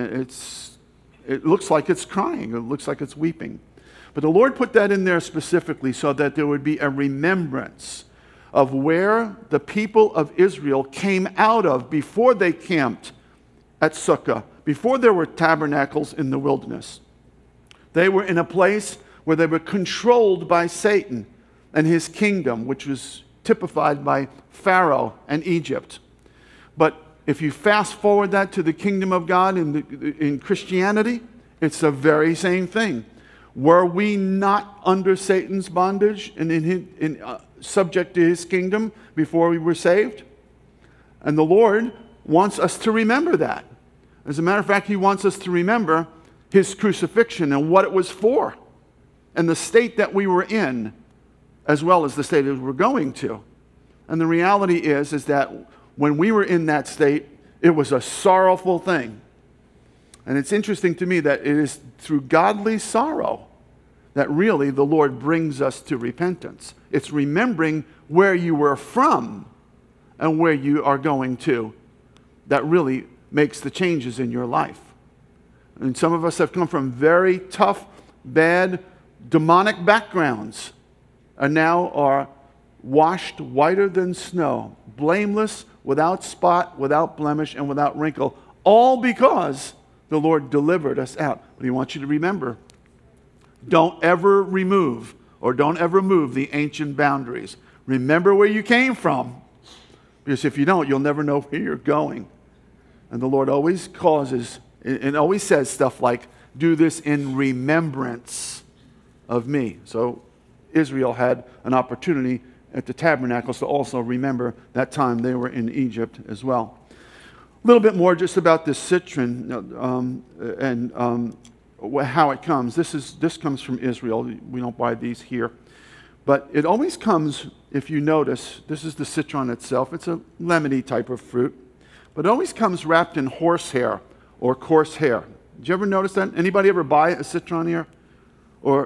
A: it looks like it's crying. It looks like it's weeping. But the Lord put that in there specifically so that there would be a remembrance of where the people of Israel came out of before they camped at Sukkot, before there were tabernacles in the wilderness. They were in a place where they were controlled by Satan and his kingdom, which was typified by Pharaoh and Egypt. But if you fast forward that to the kingdom of God in Christianity, it's the very same thing. Were we not under Satan's bondage and subject to his kingdom before we were saved? And the Lord wants us to remember that. As a matter of fact, he wants us to remember his crucifixion and what it was for, and the state that we were in, as well as the state that we're going to. And the reality is that when we were in that state, it was a sorrowful thing. And it's interesting to me that it is through godly sorrow that really the Lord brings us to repentance. It's remembering where you were from and where you are going to that really makes the changes in your life. And some of us have come from very tough, bad, demonic backgrounds and now are washed whiter than snow, blameless, without spot, without blemish, and without wrinkle, all because the Lord delivered us out. But he wants you to remember, don't ever remove or don't ever move the ancient boundaries. Remember where you came from, because if you don't, you'll never know where you're going. And the Lord always causes and always says stuff like, do this in remembrance of me. So Israel had an opportunity at the tabernacles to also remember that time they were in Egypt as well. A little bit more just about this citron and how it comes. This comes from Israel. We don't buy these here. But it always comes, if you notice, this is the citron itself. It's a lemony type of fruit. But it always comes wrapped in horsehair or coarse hair. Did you ever notice that? Anybody ever buy a citron here? Or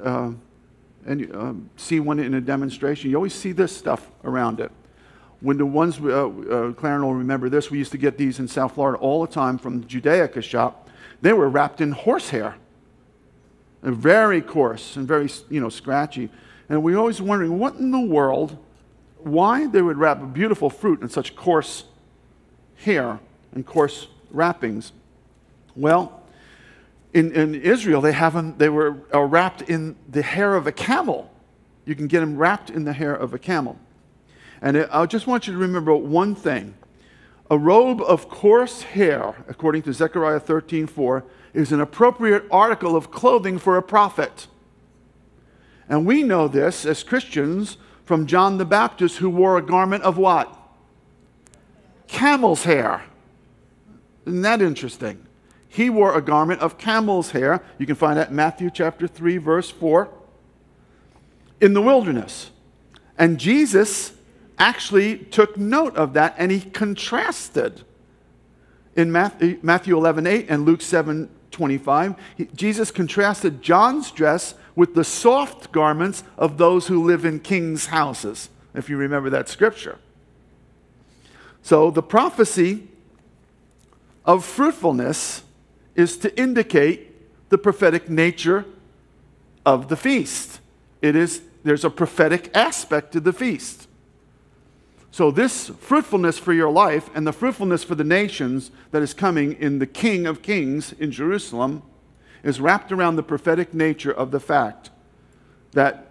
A: see one in a demonstration? You always see this stuff around it. When the ones, Clarence will remember this, we used to get these in South Florida all the time from the Judaica shop. They were wrapped in horsehair. They're very coarse and very, scratchy. And we were always wondering, what in the world, why they would wrap a beautiful fruit in such coarse hair and coarse wrappings? Well, in Israel, they were wrapped in the hair of a camel. You can get them wrapped in the hair of a camel. And I just want you to remember one thing. A robe of coarse hair, according to Zechariah 13:4, is an appropriate article of clothing for a prophet. And we know this as Christians from John the Baptist, who wore a garment of what? Camel's hair. Isn't that interesting? He wore a garment of camel's hair. You can find that in Matthew chapter 3, verse 4, in the wilderness. And Jesus actually took note of that, and he contrasted in Matthew 11:8 and Luke 7:25. Jesus contrasted John's dress with the soft garments of those who live in kings' houses, if you remember that scripture. So the prophecy of fruitfulness is to indicate the prophetic nature of the feast. There's a prophetic aspect to the feast. So this fruitfulness for your life and the fruitfulness for the nations that is coming in the King of Kings in Jerusalem is wrapped around the prophetic nature of the fact that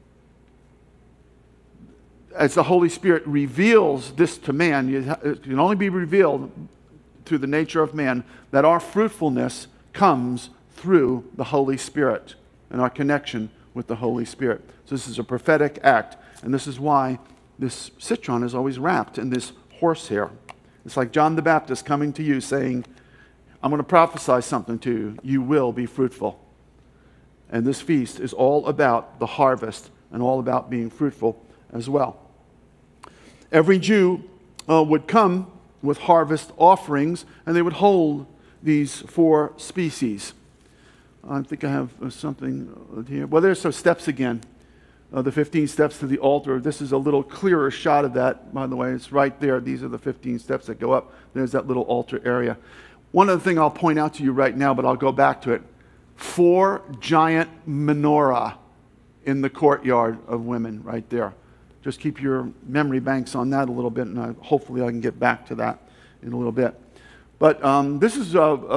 A: as the Holy Spirit reveals this to man, it can only be revealed through the nature of man, that our fruitfulness comes through the Holy Spirit and our connection with the Holy Spirit. So this is a prophetic act, and this is why this citron is always wrapped in this horsehair. It's like John the Baptist coming to you saying, I'm going to prophesy something to you. You will be fruitful. And this feast is all about the harvest and all about being fruitful as well. Every Jew would come with harvest offerings, and they would hold these 4 species. I think I have something here. Well, there's some steps again. The 15 steps to the altar. This is a little clearer shot of that, by the way. It's right there. These are the 15 steps that go up. There's that little altar area. One other thing I'll point out to you right now, but I'll go back to it. 4 giant menorah in the courtyard of women right there. Just keep your memory banks on that a little bit, and hopefully I can get back to that in a little bit. But this is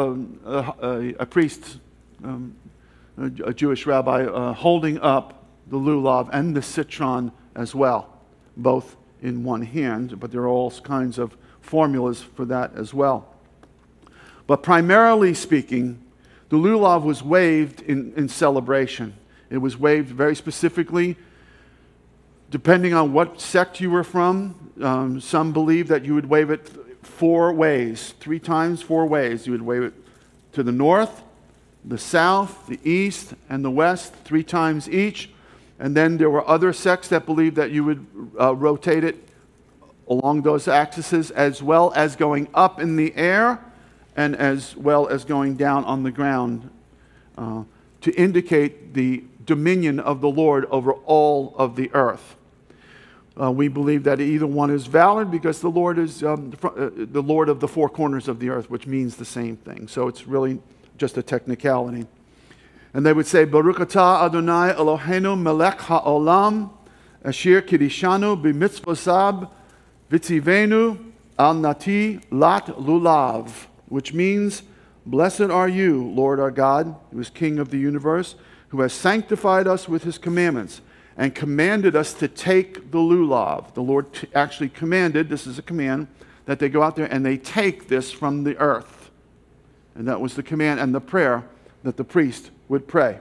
A: a priest, a Jewish rabbi, holding up the lulav and the citron as well, both in one hand, but there are all kinds of formulas for that as well. But primarily speaking, the lulav was waved in celebration. It was waved very specifically, depending on what sect you were from. Some believe that you would wave it 4 ways, 3 times, 4 ways. You would wave it to the north, the south, the east, and the west, 3 times each. And then there were other sects that believed that you would rotate it along those axes, as well as going up in the air and as well as going down on the ground, to indicate the dominion of the Lord over all of the earth. We believe that either one is valid because the Lord is the Lord of the 4 corners of the earth, which means the same thing. So it's really just a technicality. And they would say, Baruch atah Adonai Eloheinu melech ha'olam, asher kidishanu b'mitzvosav v'tzivenu al nati lat lulav, which means, blessed are you, Lord our God, who is King of the universe, who has sanctified us with his commandments and commanded us to take the lulav. The Lord actually commanded, this is a command, that they go out there and they take this from the earth. And that was the command and the prayer that the priest would pray.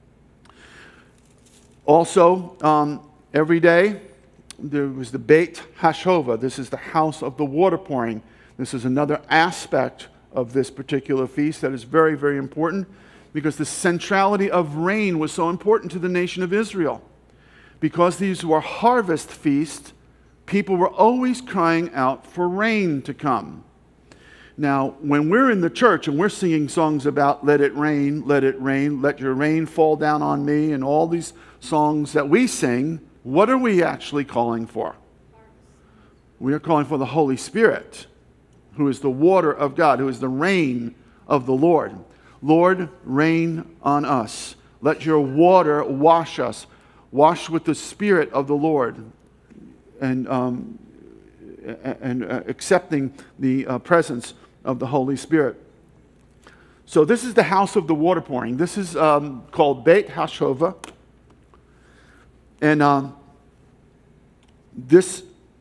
A: Also, every day, there was the Beit Hashova. This is the house of the water pouring. This is another aspect of this particular feast that is very, very important, because the centrality of rain was so important to the nation of Israel. Because these were harvest feasts, people were always crying out for rain to come. Now, when we're in the church and we're singing songs about let it rain, let your rain fall down on me, and all these songs that we sing, what are we actually calling for? We are calling for the Holy Spirit, who is the water of God, who is the rain of the Lord. Lord, rain on us. Let your water wash us. Wash with the Spirit of the Lord, and accepting the presence of the Holy Spirit. So this is the house of the water pouring. This is called Beit Hashova. And this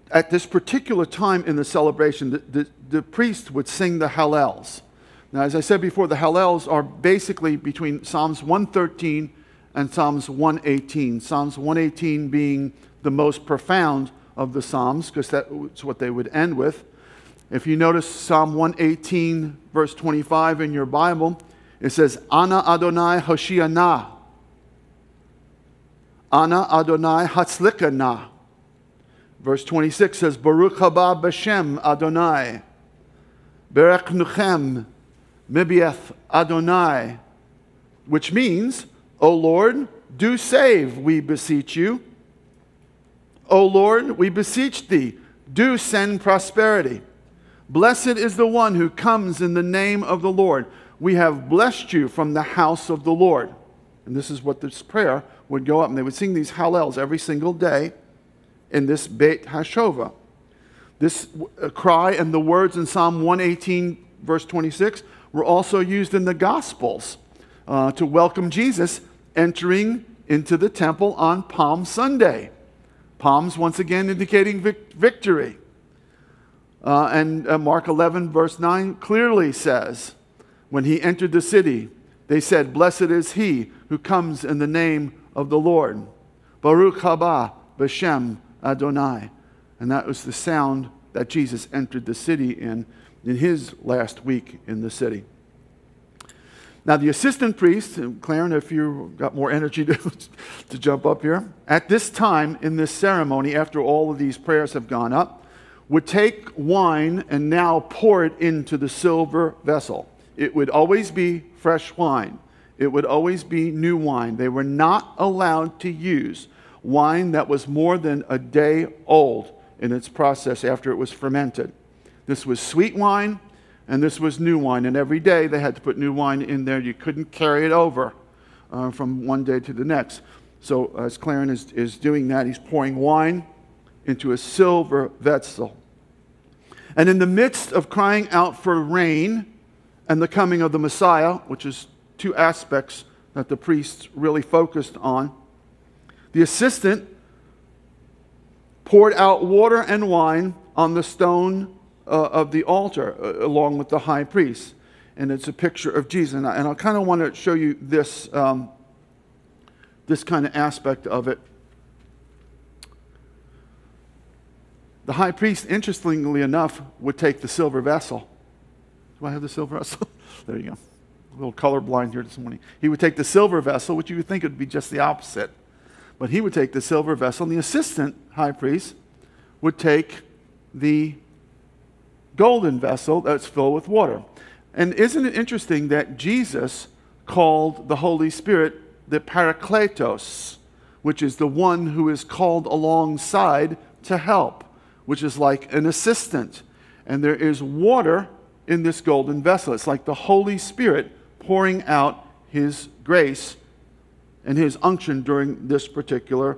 A: at this particular time in the celebration, the priest would sing the Hallels. Now, as I said before, the Hallels are basically between Psalms 113 and Psalms 118. Psalms 118 being the most profound of the Psalms, because that's what they would end with. If you notice Psalm 118, verse 25 in your Bible, it says, Ana Adonai Hoshiana. Ana Adonai Hatzlikana. Verse 26 says, Baruch haba b'shem Adonai. Berech nuchem mibieth Adonai. Which means, O Lord, do save, we beseech you. O Lord, we beseech thee, do send prosperity. Blessed is the one who comes in the name of the Lord. We have blessed you from the house of the Lord. And this is what this prayer would go up. And they would sing these Hallels every single day in this Beit HaShovah. This cry and the words in Psalm 118, verse 26, were also used in the Gospels to welcome Jesus entering into the temple on Palm Sunday. Palms, once again, indicating victory. And Mark 11, verse 9, clearly says, when he entered the city, they said, Blessed is he who comes in the name of the Lord. Baruch haba b'shem Adonai. And that was the sound that Jesus entered the city in his last week in the city. Now the assistant priest, Clarence, if you've got more energy to jump up here, at this time in this ceremony, after all of these prayers have gone up, would take wine and now pour it into the silver vessel. It would always be fresh wine. It would always be new wine. They were not allowed to use wine that was more than a day old in its process after it was fermented. This was sweet wine, and this was new wine. And every day they had to put new wine in there. You couldn't carry it over from one day to the next. So as Clarence is doing that, he's pouring wine into a silver vessel. And in the midst of crying out for rain and the coming of the Messiah, which is two aspects that the priests really focused on, the assistant poured out water and wine on the stone of the altar along with the high priest. And it's a picture of Jesus. And I kind of want to show you this, this kind of aspect of it. The high priest, interestingly enough, would take the silver vessel. Do I have the silver vessel? There you go. A little colorblind here this morning. He would take the silver vessel, which you would think would be just the opposite. But he would take the silver vessel, and the assistant high priest would take the golden vessel that's filled with water. And isn't it interesting that Jesus called the Holy Spirit the Parakletos, which is the one who is called alongside to help, which is like an assistant. And there is water in this golden vessel. It's like the Holy Spirit pouring out his grace and his unction during this particular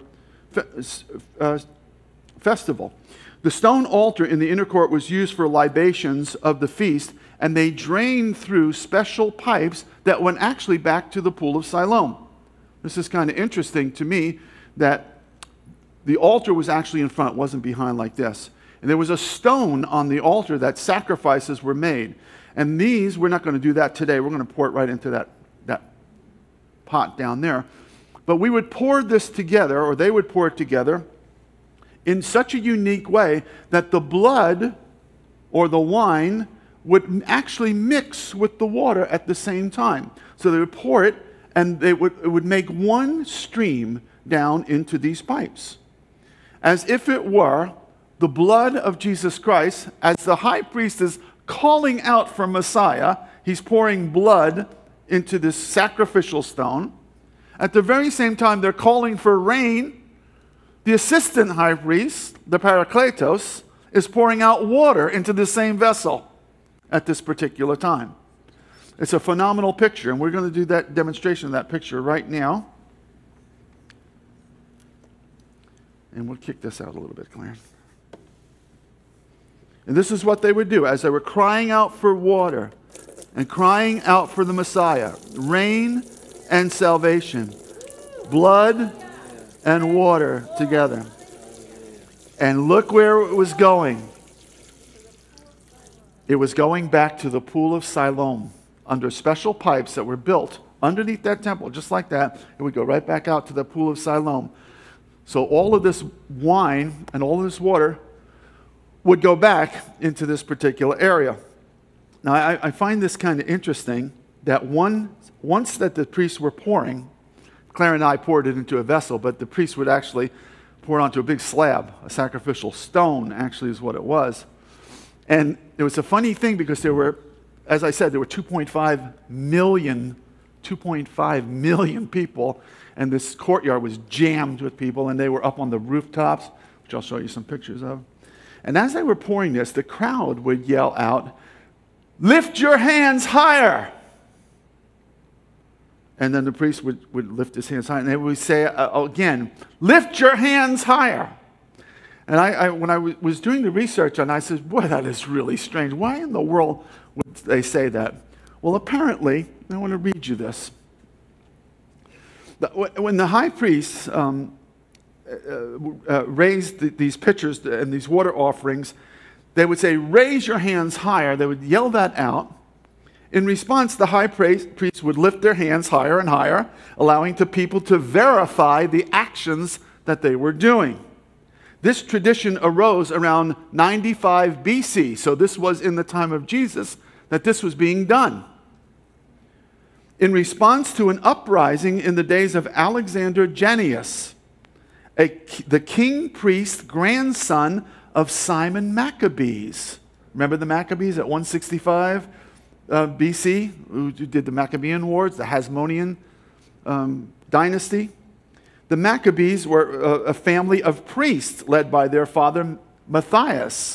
A: festival. The stone altar in the inner court was used for libations of the feast, and they drained through special pipes that went actually back to the pool of Siloam. This is kind of interesting to me that the altar was actually in front, it wasn't behind like this. And there was a stone on the altar that sacrifices were made. And these, we're not going to do that today. We're going to pour it right into that pot down there. But we would pour this together, or they would pour it together, in such a unique way that the blood or the wine would actually mix with the water at the same time. So they would pour it, and it would make one stream down into these pipes, as if it were the blood of Jesus Christ. As the high priest is calling out for Messiah, he's pouring blood into this sacrificial stone. At the very same time they're calling for rain, the assistant high priest, the Parakletos, is pouring out water into the same vessel at this particular time. It's a phenomenal picture, and we're going to do that demonstration of that picture right now. And we'll kick this out a little bit, Clarence. And this is what they would do as they were crying out for water and crying out for the Messiah. Rain and salvation. Blood and water together. And look where it was going. It was going back to the pool of Siloam under special pipes that were built underneath that temple, just like that. It would go right back out to the pool of Siloam. So all of this wine and all of this water would go back into this particular area. Now, I find this kind of interesting that once that the priests were pouring, Claire and I poured it into a vessel, but the priest would actually pour it onto a big slab, a sacrificial stone actually is what it was. And it was a funny thing because there were, as I said, there were 2.5 million people, and this courtyard was jammed with people, and they were up on the rooftops, which I'll show you some pictures of. And as they were pouring this, the crowd would yell out, "Lift your hands higher!" And then the priest would lift his hands higher, and they would say again, "Lift your hands higher!" And when I was doing the research on it, I said, boy, that is really strange. Why in the world would they say that? Well, apparently, I want to read you this. When the high priests raised these pitchers and these water offerings, they would say, "Raise your hands higher." They would yell that out. In response, the high priests would lift their hands higher and higher, allowing the people to verify the actions that they were doing. This tradition arose around 95 BC, so this was in the time of Jesus that this was being done. In response to an uprising in the days of Alexander Jannaeus, the king priest grandson of Simon Maccabees. Remember the Maccabees at 165 BC, who did the Maccabean Wars, the Hasmonean dynasty? The Maccabees were a family of priests led by their father Mattathias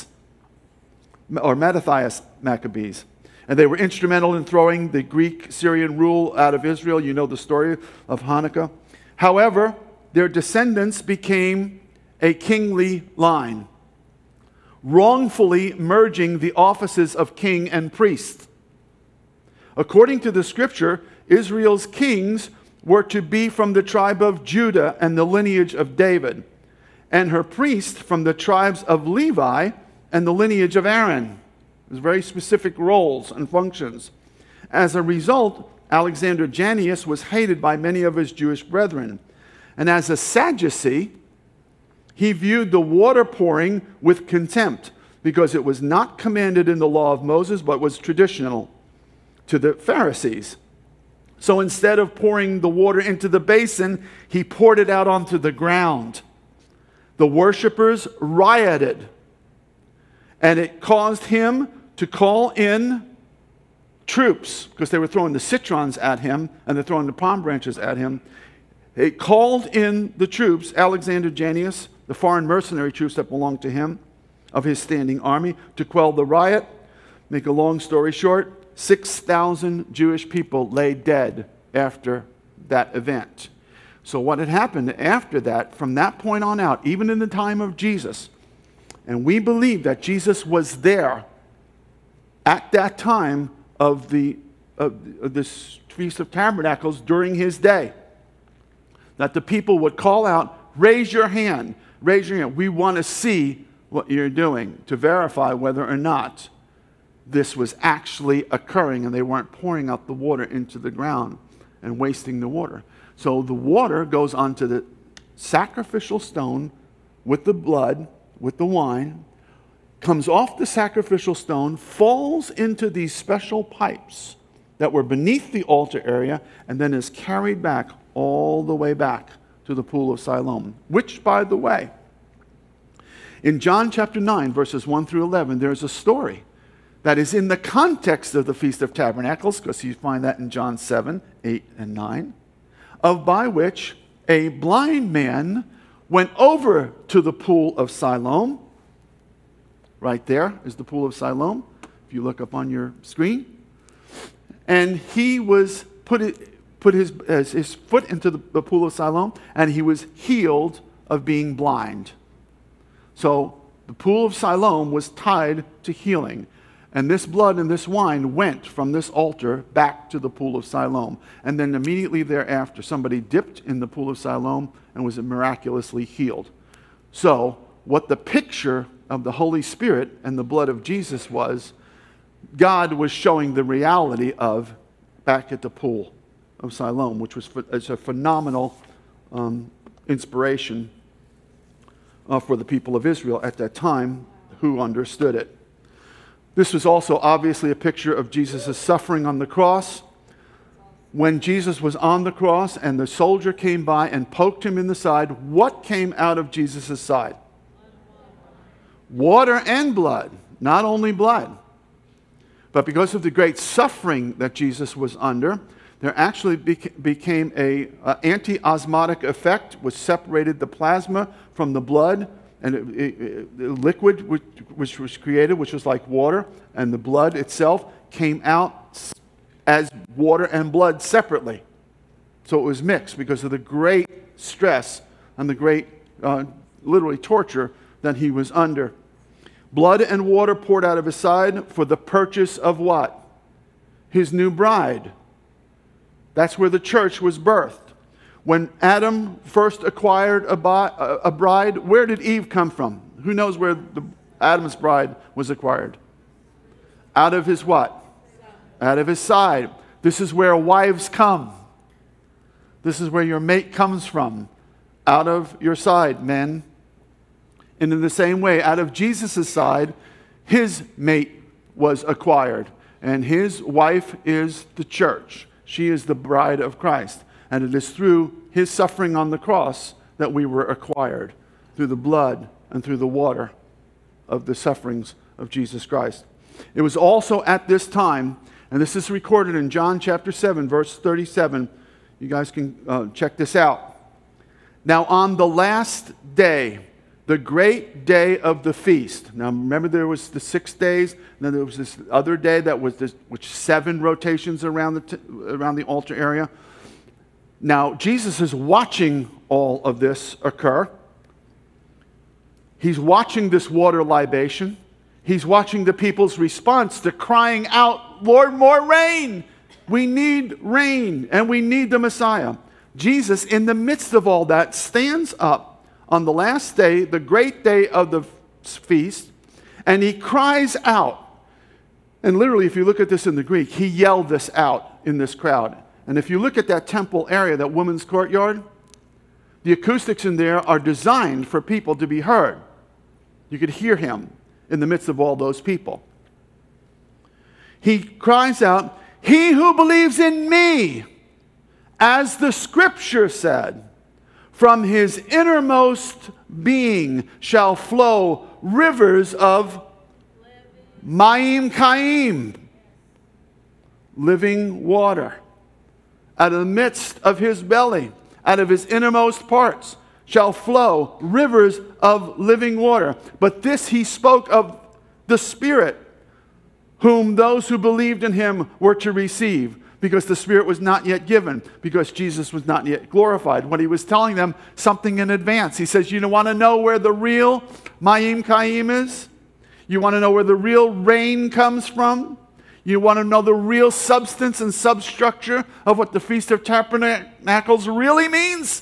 A: Maccabees. And they were instrumental in throwing the Greek-Syrian rule out of Israel. You know the story of Hanukkah. However, their descendants became a kingly line, wrongfully merging the offices of king and priest. According to the scripture, Israel's kings were to be from the tribe of Judah and the lineage of David, and her priests from the tribes of Levi and the lineage of Aaron. There's very specific roles and functions. As a result, Alexander Jannaeus was hated by many of his Jewish brethren. And as a Sadducee, he viewed the water pouring with contempt because it was not commanded in the law of Moses, but was traditional to the Pharisees. So instead of pouring the water into the basin, he poured it out onto the ground. The worshipers rioted, and it caused him to call in troops because they were throwing the citrons at him and they're throwing the palm branches at him. It called in the troops, Alexander Jannaeus, the foreign mercenary troops that belonged to him, of his standing army, to quell the riot. Make a long story short, 6,000 Jewish people lay dead after that event. So what had happened after that, from that point on out, even in the time of Jesus, and we believe that Jesus was there at that time of this Feast of Tabernacles during his day, that the people would call out, "Raise your hand, raise your hand. We want to see what you're doing," to verify whether or not this was actually occurring and they weren't pouring out the water into the ground and wasting the water. So the water goes onto the sacrificial stone with the blood, with the wine, comes off the sacrificial stone, falls into these special pipes that were beneath the altar area, and then is carried back all the way back to the pool of Siloam, which, by the way, in John chapter 9, verses 1 through 11, there's a story that is in the context of the Feast of Tabernacles, because you find that in John 7, 8, and 9, by which a blind man went over to the pool of Siloam. Right there is the pool of Siloam, if you look up on your screen. And he was put his foot into the pool of Siloam, and he was healed of being blind. So the pool of Siloam was tied to healing. And this blood and this wine went from this altar back to the pool of Siloam. And then immediately thereafter, somebody dipped in the pool of Siloam and was miraculously healed. So what the picture of the Holy Spirit and the blood of Jesus was, God was showing the reality of back at the pool of Siloam, which was a phenomenal inspiration for the people of Israel at that time who understood it. This was also obviously a picture of Jesus' suffering on the cross. When Jesus was on the cross and the soldier came by and poked him in the side, what came out of Jesus' side? Water and blood, not only blood. But because of the great suffering that Jesus was under, there actually became an anti-osmotic effect, which separated the plasma from the blood, and the liquid which was created, which was like water, and the blood itself came out as water and blood separately. So it was mixed because of the great stress and the great, literally, torture that he was under. Blood and water poured out of his side for the purchase of what? His new bride. That's where the church was birthed. When Adam first acquired a bride, where did Eve come from? Who knows where Adam's bride was acquired? Out of his what? Out of his side. This is where wives come. This is where your mate comes from. Out of your side, men. And in the same way, out of Jesus' side, his mate was acquired. And his wife is the church. She is the bride of Christ. And it is through his suffering on the cross that we were acquired, through the blood and through the water of the sufferings of Jesus Christ. It was also at this time, and this is recorded in John chapter 7, verse 37. You guys can check this out. Now on the last day, the great day of the feast. Now remember, there was the 6 days, and then there was this other day that was which 7 rotations around the altar area. Now Jesus is watching all of this occur. He's watching this water libation. He's watching the people's response to crying out, "Lord, more rain! We need rain, and we need the Messiah." Jesus, in the midst of all that, stands up on the last day, the great day of the feast, and he cries out. And literally, if you look at this in the Greek, he yelled this out in this crowd. And if you look at that temple area, that women's courtyard, the acoustics in there are designed for people to be heard. You could hear him in the midst of all those people. He cries out, "He who believes in me, as the scripture said, from his innermost being shall flow rivers of Mayim Chaim," living water. Out of the midst of his belly, out of his innermost parts, shall flow rivers of living water. But this he spoke of the Spirit, whom those who believed in him were to receive, because the Spirit was not yet given, because Jesus was not yet glorified. When he was telling them something in advance, he says, you want to know where the real Mayim Chaim is? You want to know where the real rain comes from? You want to know the real substance and substructure of what the Feast of Tabernacles really means?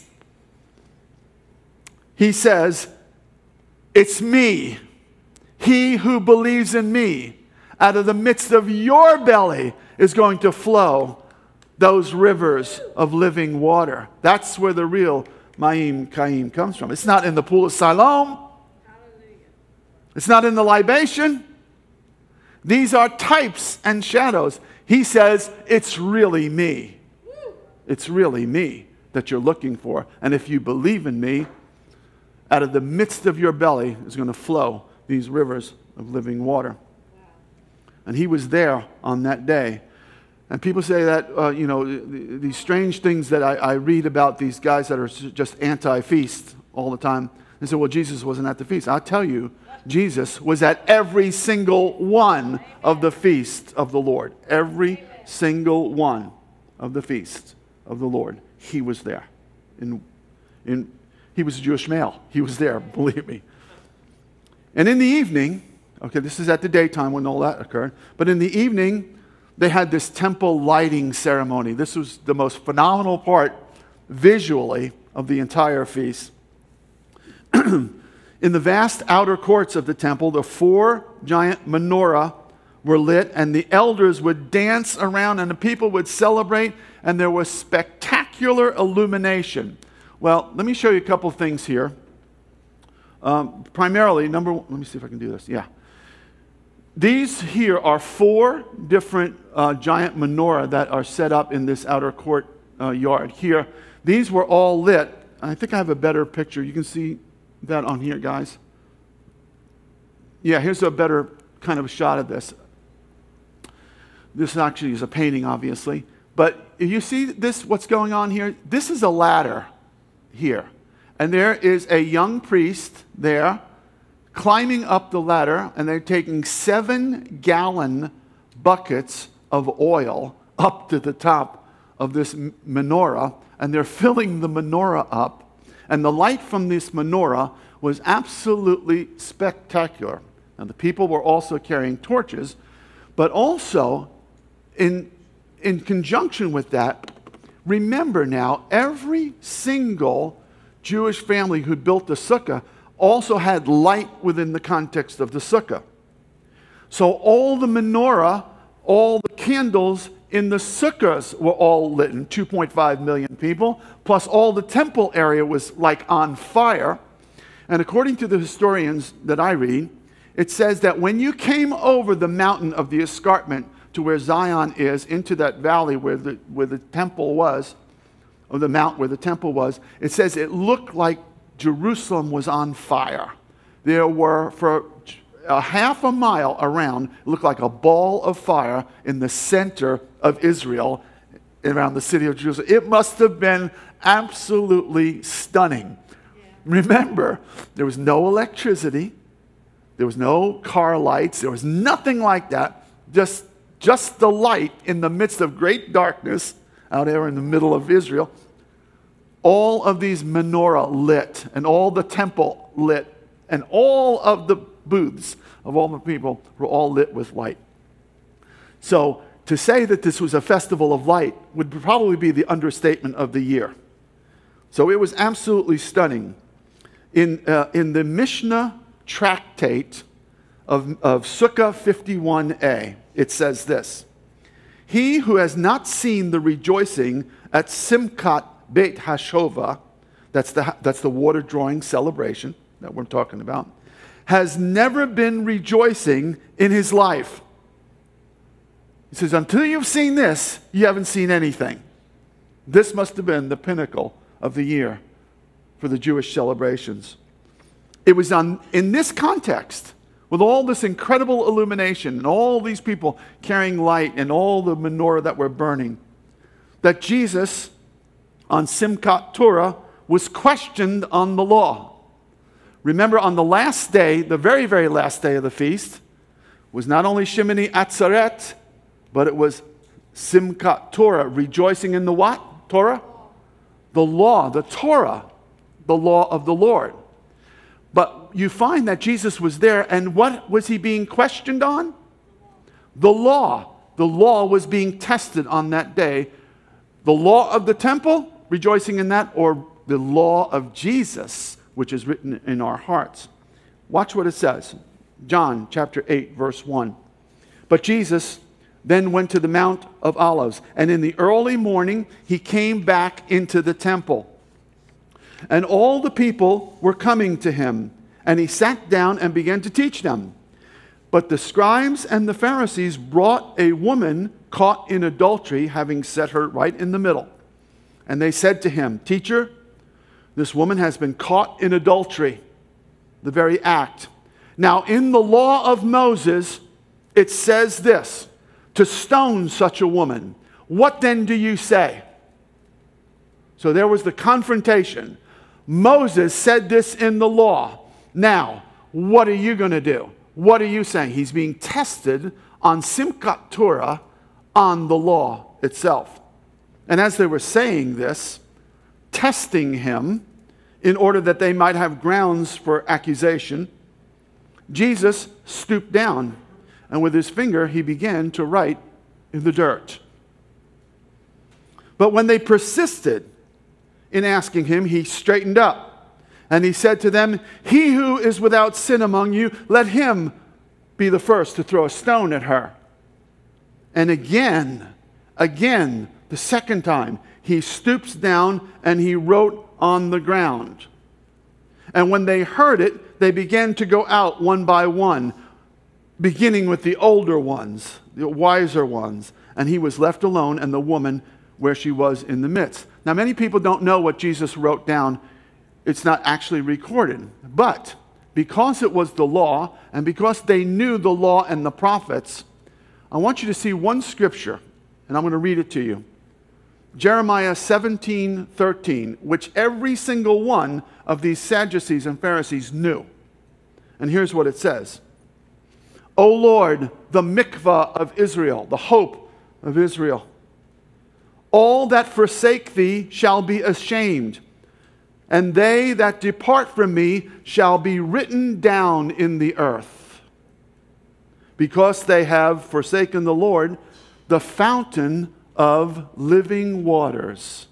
A: He says, it's me, he who believes in me. Out of the midst of your belly is going to flow those rivers of living water. That's where the real Mayim Chaim comes from. It's not in the pool of Siloam. It's not in the libation. These are types and shadows. He says, it's really me. It's really me that you're looking for. And if you believe in me, out of the midst of your belly is going to flow these rivers of living water. And he was there on that day. And people say that, these strange things that I read about these guys that are just anti-feast all the time. They say, well, Jesus wasn't at the feast. I'll tell you, Jesus was at every single one of the feasts of the Lord. Every single one of the feasts of the Lord. He was there. He was a Jewish male. He was there, believe me. And in the evening, okay, this is at the daytime when all that occurred, but in the evening, they had this temple lighting ceremony. This was the most phenomenal part, visually, of the entire feast. In the vast outer courts of the temple, the 4 giant menorah were lit, and the elders would dance around, and the people would celebrate, and there was spectacular illumination. Well, let me show you a couple things here. Primarily, let me see if I can do this. Yeah. These here are 4 different giant menorah that are set up in this outer court yard here. These were all lit. I think I have a better picture. You can see that on here, guys. Yeah, here's a better kind of shot of this. This actually is a painting, obviously. But you see this, what's going on here? This is a ladder here. And there is a young priest there climbing up the ladder, and they're taking 7-gallon buckets of oil up to the top of this menorah, and they're filling the menorah up. And the light from this menorah was absolutely spectacular. Now, the people were also carrying torches, but also in conjunction with that, remember now, every single Jewish family who built the sukkah also had light within the context of the sukkah. So all the menorah, all the candles in the sukkahs were all lit, 2.5 million people, plus all the temple area was like on fire. And according to the historians that I read, it says that when you came over the mountain of the escarpment to where Zion is, into that valley where the temple was, or the mount where the temple was, it says it looked like Jerusalem was on fire. There were, for a half a mile around, it looked like a ball of fire in the center of Israel, around the city of Jerusalem. It must have been absolutely stunning. Yeah. Remember, there was no electricity, there was no car lights, there was nothing like that, just the light in the midst of great darkness out there in the middle of Israel. All of these menorah lit, and all the temple lit, and all of the booths of all the people were all lit with light. So to say that this was a festival of light would probably be the understatement of the year. So it was absolutely stunning. In the Mishnah tractate of Sukkah 51a, it says this: "He who has not seen the rejoicing at Simchat Beit Hashova," that's the water drawing celebration that we're talking about, "has never been rejoicing in his life." He says, until you've seen this, you haven't seen anything. This must have been the pinnacle of the year for the Jewish celebrations. It was in this context, with all this incredible illumination and all these people carrying light and all the menorah that were burning, that Jesus, on Simchat Torah, was questioned on the law. Remember, on the last day, the very, very last day of the feast, was not only Shemini Atzeret, but it was Simchat Torah, rejoicing in the what? Torah? The law, the Torah, the law of the Lord. But you find that Jesus was there, and what was he being questioned on? The law. The law was being tested on that day. The law of the temple, rejoicing in that, or the law of Jesus, which is written in our hearts. Watch what it says. John chapter 8, verse 1. "But Jesus then went to the Mount of Olives, and in the early morning he came back into the temple. And all the people were coming to him, and he sat down and began to teach them. But the scribes and the Pharisees brought a woman caught in adultery, having set her right in the middle. And they said to him, 'Teacher, this woman has been caught in adultery,'" the very act. "Now in the law of Moses, it says this, to stone such a woman. What then do you say?" So there was the confrontation. Moses said this in the law. Now, what are you going to do? What are you saying? He's being tested on Simchat Torah, on the law itself. And as they were saying this, testing him in order that they might have grounds for accusation, Jesus stooped down, and with his finger he began to write in the dirt. But when they persisted in asking him, he straightened up And he said to them, "He who is without sin among you, let him be the first to throw a stone at her." And again, the second time, he stoops down and he wrote on the ground. And when they heard it, they began to go out one by one, beginning with the older ones, the wiser ones. And he was left alone, and the woman where she was in the midst. Now, many people don't know what Jesus wrote down. It's not actually recorded. But because it was the law, and because they knew the law and the prophets, I want you to see one scripture, and I'm going to read it to you. Jeremiah 17:13, which every single one of these Sadducees and Pharisees knew. And here's what it says. "O Lord, the mikvah of Israel," the hope of Israel, "all that forsake thee shall be ashamed, and they that depart from me shall be written down in the earth, because they have forsaken the Lord, the fountain of living waters."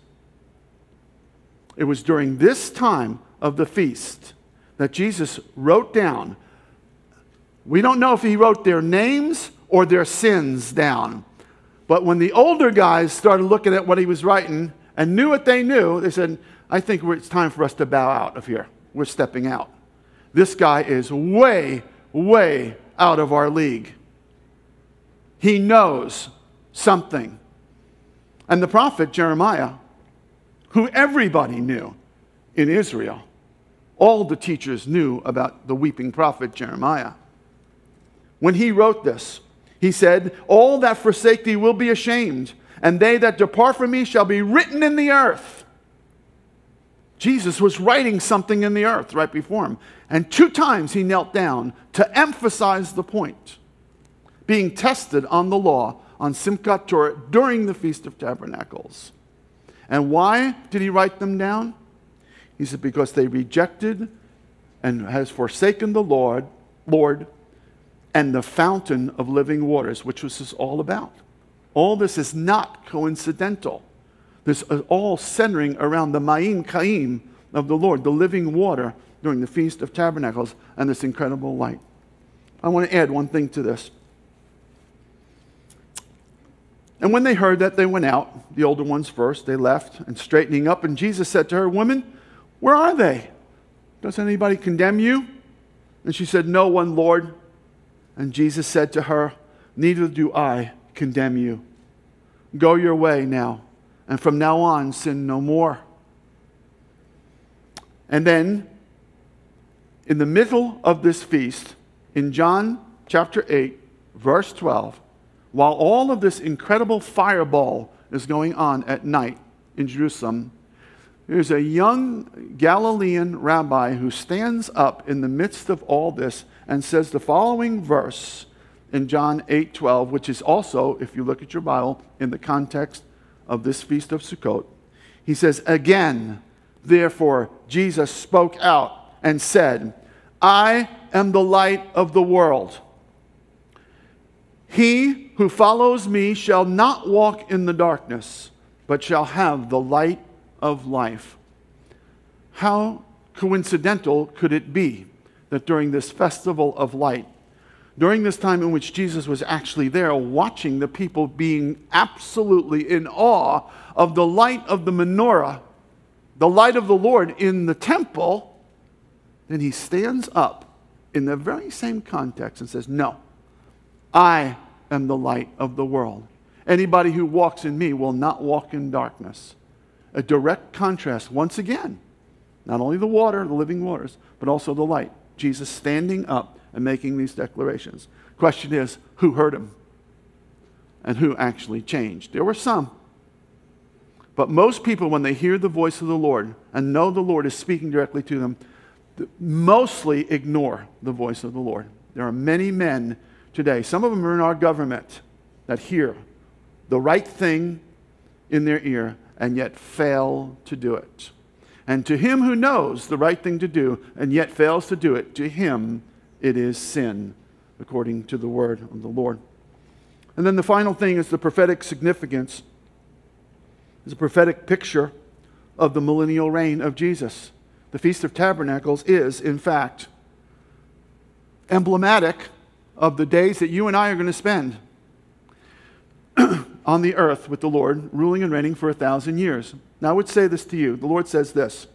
A: It was during this time of the feast that Jesus wrote down. We don't know if he wrote their names or their sins down. But when the older guys started looking at what he was writing and knew what they knew, they said, "I think it's time for us to bow out of here. We're stepping out. This guy is way, way out of our league. He knows something." And the prophet Jeremiah, who everybody knew in Israel, all the teachers knew about the weeping prophet Jeremiah. When he wrote this, he said, "All that forsake thee will be ashamed, and they that depart from me shall be written in the earth." Jesus was writing something in the earth right before him. And 2 times he knelt down to emphasize the point. Being tested on the law on Simchat Torah during the Feast of Tabernacles. And why did he write them down? He said, because they rejected and has forsaken the Lord, and the fountain of living waters, which was this all about. All this is not coincidental. This is all centering around the Ma'im Chaim of the Lord, the living water during the Feast of Tabernacles, and this incredible light. I want to add one thing to this. And when they heard that, they went out, the older ones first, they left, and straightening up, and Jesus said to her, "Woman, where are they? Does anybody condemn you?" And she said, "No one, Lord." And Jesus said to her, "Neither do I condemn you. Go your way now, and from now on sin no more." And then, in the middle of this feast, in John chapter 8, verse 12, while all of this incredible fireball is going on at night in Jerusalem, there's a young Galilean rabbi who stands up in the midst of all this and says the following verse in John 8:12, which is also, if you look at your Bible, in the context of this Feast of Sukkot. He says, "Again, therefore, Jesus spoke out and said, I am the light of the world. He who follows me shall not walk in the darkness, but shall have the light of life." How coincidental could it be that during this festival of light, during this time in which Jesus was actually there watching the people being absolutely in awe of the light of the menorah, the light of the Lord in the temple, then he stands up in the very same context and says, "No, I am the light of the world. Anybody who walks in me will not walk in darkness." A direct contrast, once again, not only the water, the living waters, but also the light. Jesus standing up and making these declarations. Question is, who heard him? And who actually changed? There were some. But most people, when they hear the voice of the Lord and know the Lord is speaking directly to them, mostly ignore the voice of the Lord. There are many men today, some of them are in our government, that hear the right thing in their ear and yet fail to do it. And to him who knows the right thing to do and yet fails to do it, to him it is sin, according to the word of the Lord. And then the final thing is the prophetic significance. It's a prophetic picture of the millennial reign of Jesus. the Feast of Tabernacles is, in fact, emblematic of the days that you and I are going to spend on the earth with the Lord, ruling and reigning for 1,000 years. Now, I would say this to you. The Lord says this.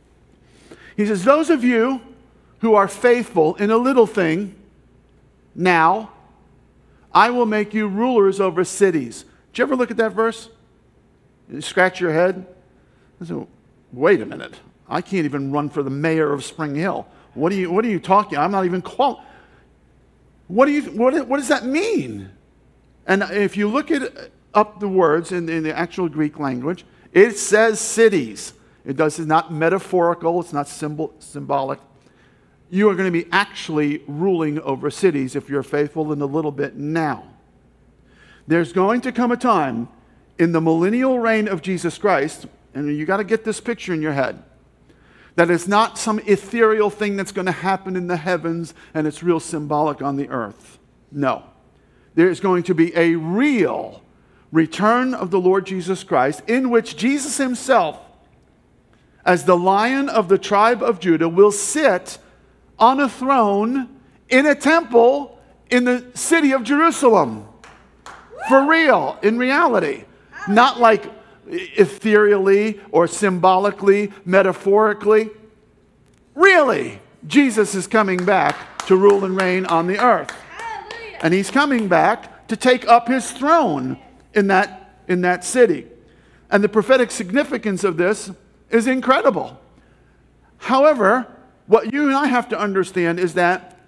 A: He says, those of you who are faithful in a little thing, now, I will make you rulers over cities. Did you ever look at that verse? You scratch your head? So, wait a minute. I can't even run for the mayor of Spring Hill. What are you talking? I'm not even qualified. What does that mean? And if you look up the words in the actual Greek language, it says cities. It's not metaphorical. It's not symbolic. You are going to be actually ruling over cities if you're faithful in a little bit now. There's going to come a time in the millennial reign of Jesus Christ, and you got to get this picture in your head, that it's not some ethereal thing that's going to happen in the heavens and it's real symbolic on the earth. No. There's going to be a real return of the Lord Jesus Christ in which Jesus himself, as the Lion of the tribe of Judah, will sit on a throne in a temple in the city of Jerusalem. For real, in reality. Not like ethereally or symbolically, metaphorically. Really, Jesus is coming back to rule and reign on the earth. And he's coming back to take up his throne in that city. And the prophetic significance of this is incredible. However, what you and I have to understand is that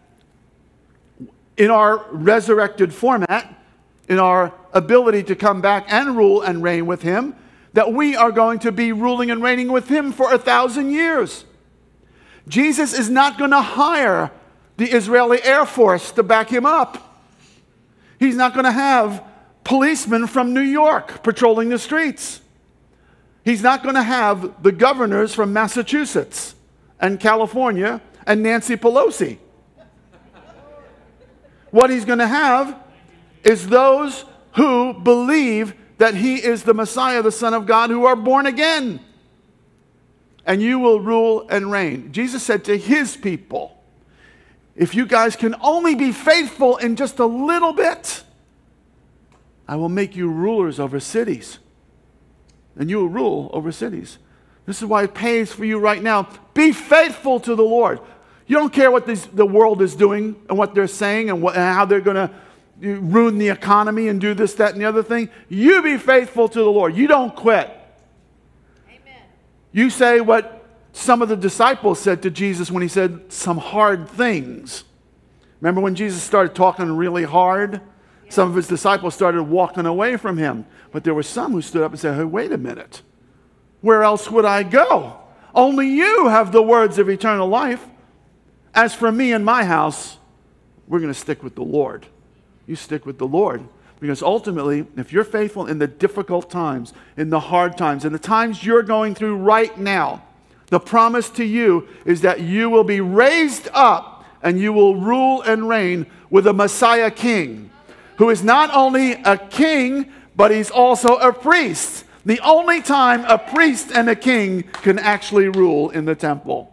A: in our resurrected format, in our ability to come back and rule and reign with him, that we are going to be ruling and reigning with him for 1,000 years. Jesus is not going to hire the Israeli Air Force to back him up. He's not going to have policemen from New York patrolling the streets. He's not going to have the governors from Massachusetts and California and Nancy Pelosi. What he's going to have is those who believe that he is the Messiah, the Son of God, who are born again. And you will rule and reign. Jesus said to his people, if you guys can only be faithful in just a little bit, I will make you rulers over cities. And you will rule over cities. This is why it pays for you right now. Be faithful to the Lord. You don't care what the world is doing and what they're saying and how they're going to ruin the economy and do this, that, and the other thing. You be faithful to the Lord. You don't quit.
B: Amen.
A: You say what some of the disciples said to Jesus when he said some hard things. Remember when Jesus started talking really hard? Yeah. Some of his disciples started walking away from him. But there were some who stood up and said, hey, wait a minute. Where else would I go? Only you have the words of eternal life. As for me and my house, we're going to stick with the Lord. You stick with the Lord. Because ultimately, if you're faithful in the difficult times, in the hard times, in the times you're going through right now, the promise to you is that you will be raised up and you will rule and reign with a Messiah King, who is not only a king, but he's also a priest. The only time a priest and a king can actually rule in the temple.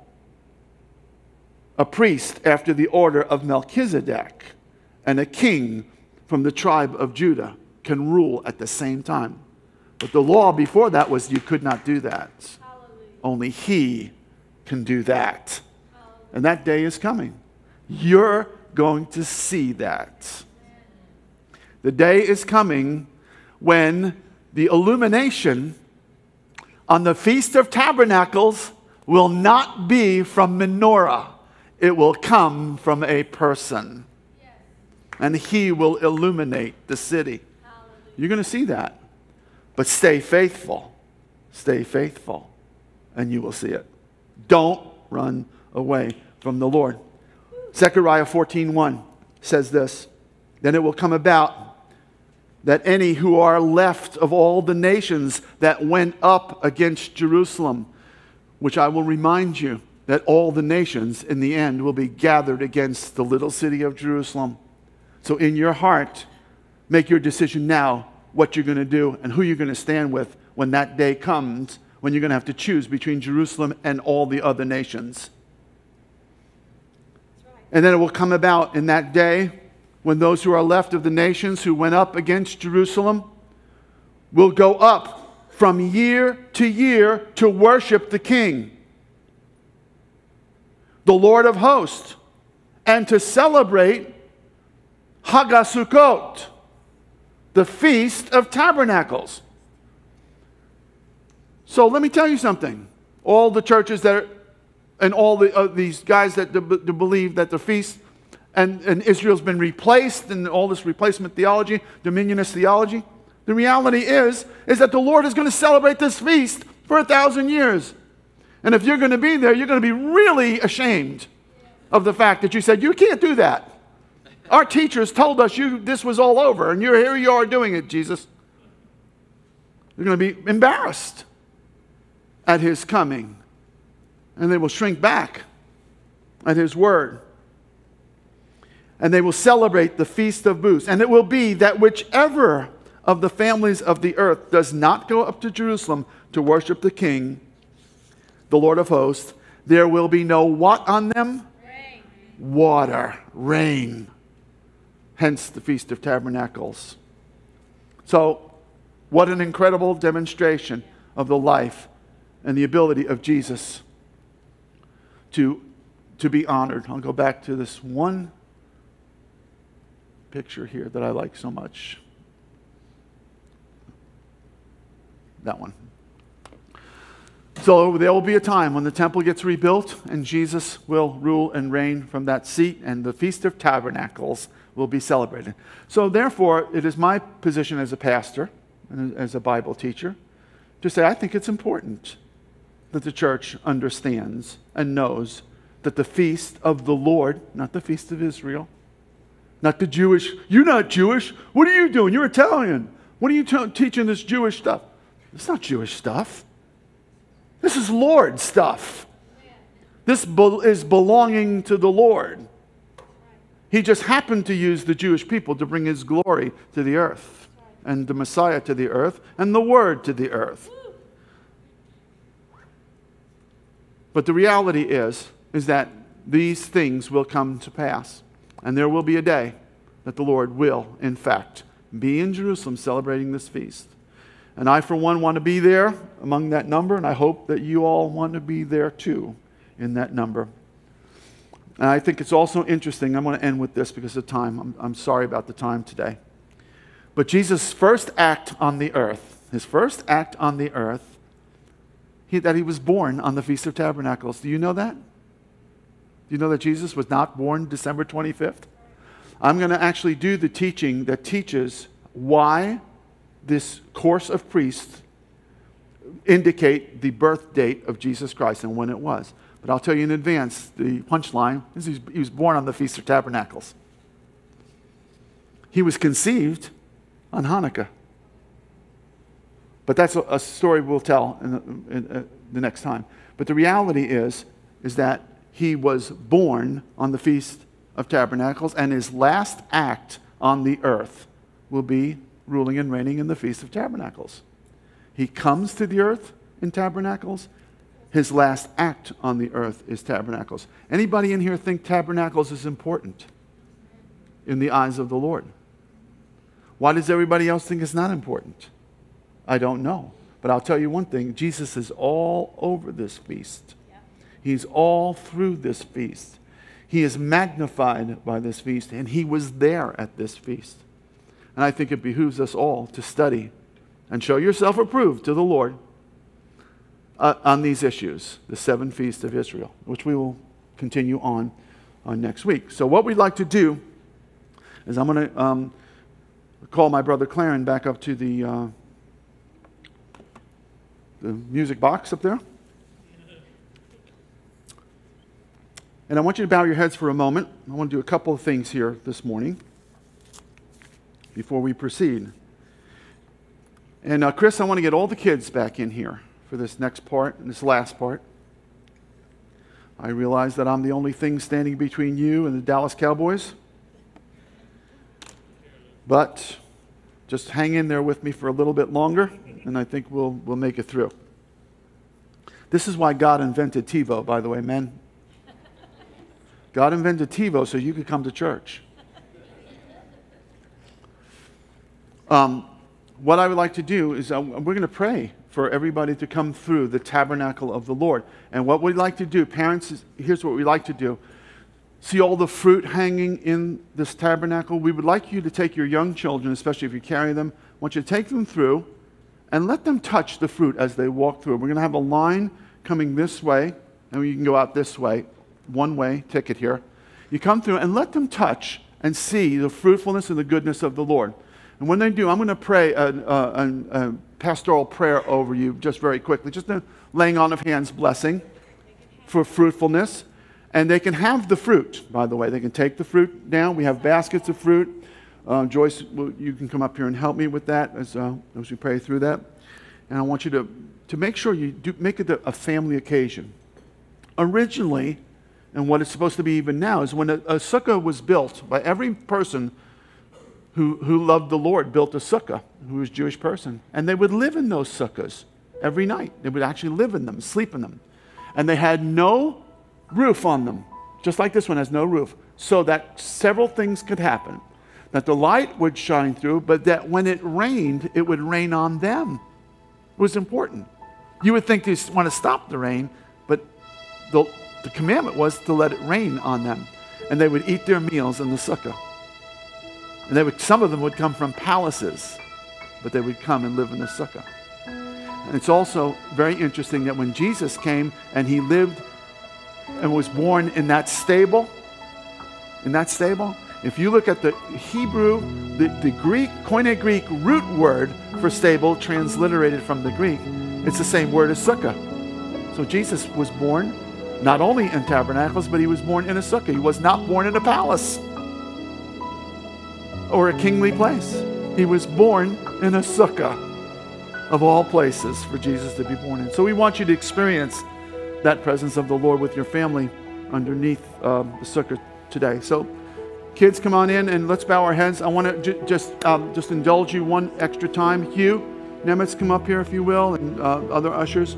A: A priest after the order of Melchizedek and a king from the tribe of Judah can rule at the same time. But the law before that was you could not do that.
B: Hallelujah.
A: Only he can do that. Hallelujah. And that day is coming. You're going to see that. The day is coming when the illumination on the Feast of Tabernacles will not be from menorah. It will come from a person. Yes. And he will illuminate the city. Hallelujah. You're going to see that. But stay faithful. Stay faithful. And you will see it. Don't run away from the Lord. Zechariah 14:1 says this. Then it will come about that any who are left of all the nations that went up against Jerusalem, which I will remind you that all the nations in the end will be gathered against the little city of Jerusalem. So in your heart, make your decision now what you're going to do and who you're going to stand with when that day comes, when you're going to have to choose between Jerusalem and all the other nations. And then it will come about in that day when those who are left of the nations who went up against Jerusalem will go up from year to worship the King, the Lord of hosts, and to celebrate Sukkot, the Feast of Tabernacles. So let me tell you something. All the churches that are, and all these guys that believe that the feast and Israel's been replaced and all this replacement theology, dominionist theology, the reality is that the Lord is going to celebrate this feast for 1,000 years. And if you're going to be there, you're going to be really ashamed of the fact that you said, you can't do that. Our teachers told us this was all over, and here you are doing it, Jesus. You're going to be embarrassed at his coming, and they will shrink back at his word. And they will celebrate the Feast of Booths. And it will be that whichever of the families of the earth does not go up to Jerusalem to worship the King, the Lord of hosts, there will be no what on them?
B: Rain.
A: Water, rain. Hence the Feast of Tabernacles. So, what an incredible demonstration of the life and the ability of Jesus to be honored. I'll go back to this one picture here that I like so much. That one. So there will be a time when the temple gets rebuilt and Jesus will rule and reign from that seat, and the Feast of Tabernacles will be celebrated. So therefore, it is my position as a pastor and as a Bible teacher to say I think it's important that the church understands and knows that the feast of the Lord, not the feast of Israel, not the Jewish, you're not Jewish, what are you doing? You're Italian. What are you teaching this Jewish stuff? It's not Jewish stuff. This is Lord stuff. This is belonging to the Lord. He just happened to use the Jewish people to bring his glory to the earth, and the Messiah to the earth, and the Word to the earth. But the reality is that these things will come to pass. And there will be a day that the Lord will, in fact, be in Jerusalem celebrating this feast. And I, for one, want to be there among that number, and I hope that you all want to be there too in that number. And I think it's also interesting, I'm going to end with this because of time. I'm sorry about the time today. But Jesus' first act on the earth, his first act on the earth, that he was born on the Feast of Tabernacles. Do you know that? Do you know that Jesus was not born December 25th? I'm going to actually do the teaching that teaches why this course of priests indicate the birth date of Jesus Christ and when it was. But I'll tell you in advance, the punchline is he was born on the Feast of Tabernacles. He was conceived on Hanukkah. But that's a story we'll tell in the next time. But the reality is that he was born on the Feast of Tabernacles, and his last act on the earth will be ruling and reigning in the Feast of Tabernacles. He comes to the earth in Tabernacles. His last act on the earth is Tabernacles. Anybody in here think Tabernacles is important in the eyes of the Lord? Why does everybody else think it's not important? I don't know. But I'll tell you one thing. Jesus is all over this feast. He's all through this feast. He is magnified by this feast, and he was there at this feast. And I think it behooves us all to study and show yourself approved to the Lord on these issues, the 7 feasts of Israel, which we will continue on next week. So what we'd like to do is I'm going to call my brother Claren back up to the music box up there. And I want you to bow your heads for a moment. I want to do a couple of things here this morning before we proceed. And Chris, I want to get all the kids back in here for this next part and this last part. I realize that I'm the only thing standing between you and the Dallas Cowboys. But just hang in there with me for a little bit longer, and I think we'll make it through. This is why God invented TiVo, by the way, men. God invented TiVo so you could come to church. What I would like to do is we're going to pray for everybody to come through the tabernacle of the Lord. And what we'd like to do, parents, here's what we like to do. See all the fruit hanging in this tabernacle? We would like you to take your young children, especially if you carry them. I want you to take them through and let them touch the fruit as they walk through. We're going to have a line coming this way, and you can go out this way. One-way ticket here. You come through and let them touch and see the fruitfulness and the goodness of the Lord. And when they do, I'm going to pray a pastoral prayer over you just very quickly. Just a laying on of hands blessing for fruitfulness. And they can have the fruit, by the way. They can take the fruit down. We have baskets of fruit. Joyce, you can come up here and help me with that as we pray through that. And I want you to make sure you do make it a family occasion. Originally, and what it's supposed to be even now, is when a sukkah was built by every person who loved the Lord, built a sukkah, who was a Jewish person. And they would live in those sukkahs every night. They would actually live in them, sleep in them. And they had no roof on them, just like this one has no roof, so that several things could happen. That the light would shine through, but that when it rained, it would rain on them. It was important. You would think they want to stop the rain, but the commandment was to let it rain on them. And they would eat their meals in the sukkah. And some of them would come from palaces, but they would come and live in the sukkah. And it's also very interesting that when Jesus came and he lived and was born in that stable, if you look at the Hebrew, the Greek, Koine Greek root word for stable, transliterated from the Greek, it's the same word as sukkah. So Jesus was born not only in tabernacles, but he was born in a sukkah. He was not born in a palace or a kingly place. He was born in a sukkah, of all places for Jesus to be born in. So we want you to experience that presence of the Lord with your family underneath the sukkah today. So kids, come on in and let's bow our heads. I want to just indulge you one extra time. Hugh, Nemitz, come up here if you will, and other ushers.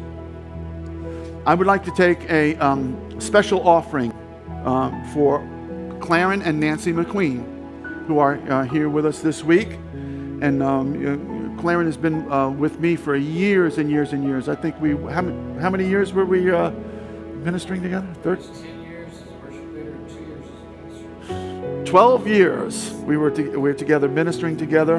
A: I would like to take a special offering for Claren and Nancy McQueen, who are here with us this week. And Claren has been with me for years and years and years. I think how many years were we ministering together?
C: 10 years as worship leader, 2 years as pastor.
A: 12 years we were together, ministering together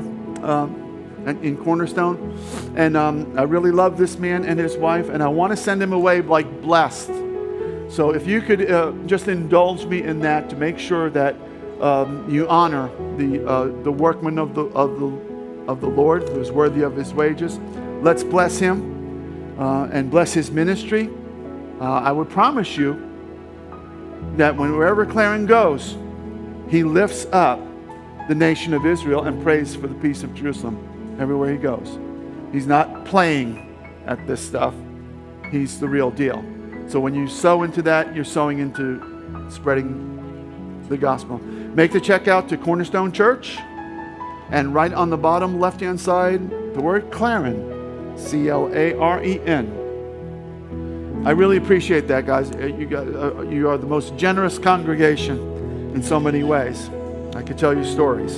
A: in Cornerstone. And I really love this man and his wife, and I want to send him away like blessed. So if you could just indulge me in that to make sure that you honor the workman of the Lord, who is worthy of his wages. Let's bless him and bless his ministry. I would promise you that wherever Claren goes, he lifts up the nation of Israel and prays for the peace of Jerusalem everywhere he goes. He's not playing at this stuff. He's the real deal. So when you sow into that, you're sowing into spreading the gospel. Make the check out to Cornerstone Church, and right on the bottom left-hand side, the word Claren, C-L-A-R-E-N. I really appreciate that, guys. You are the most generous congregation in so many ways. I could tell you stories.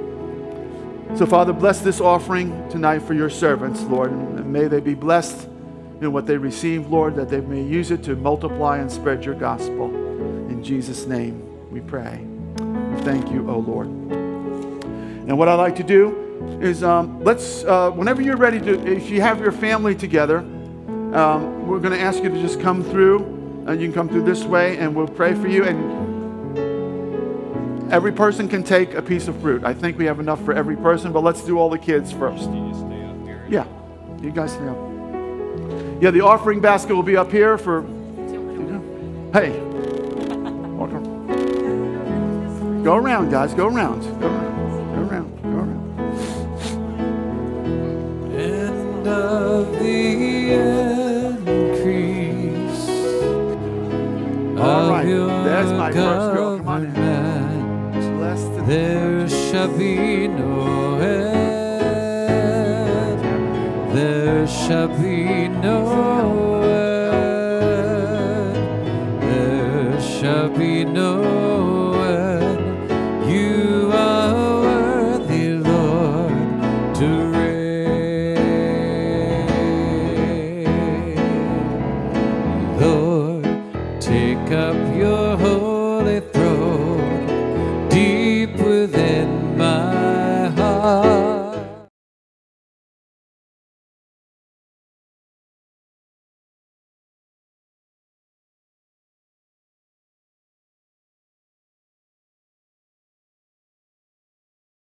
A: So, Father, bless this offering tonight for your servants, Lord. And may they be blessed in what they receive, Lord, that they may use it to multiply and spread your gospel. In Jesus' name we pray. Thank you, O Lord. And what I'd like to do is whenever you're ready to, if you have your family together, we're going to ask you to just come through, and you can come through this way, and we'll pray for you. And every person can take a piece of fruit. I think we have enough for every person, but let's do all the kids first.
C: You just stay up here.
A: Yeah, you guys stay up. Yeah, the offering basket will be up here for. Hey, welcome. Go around, guys. Go around. Go around.
D: And of the increase
A: All right,
D: of your
A: there's my first girl. Come on in.
D: government,
A: Blessed in
D: there shall be no end. There shall be no end. shall be known. You are worthy, Lord, to reign. Lord, take up your holy throne.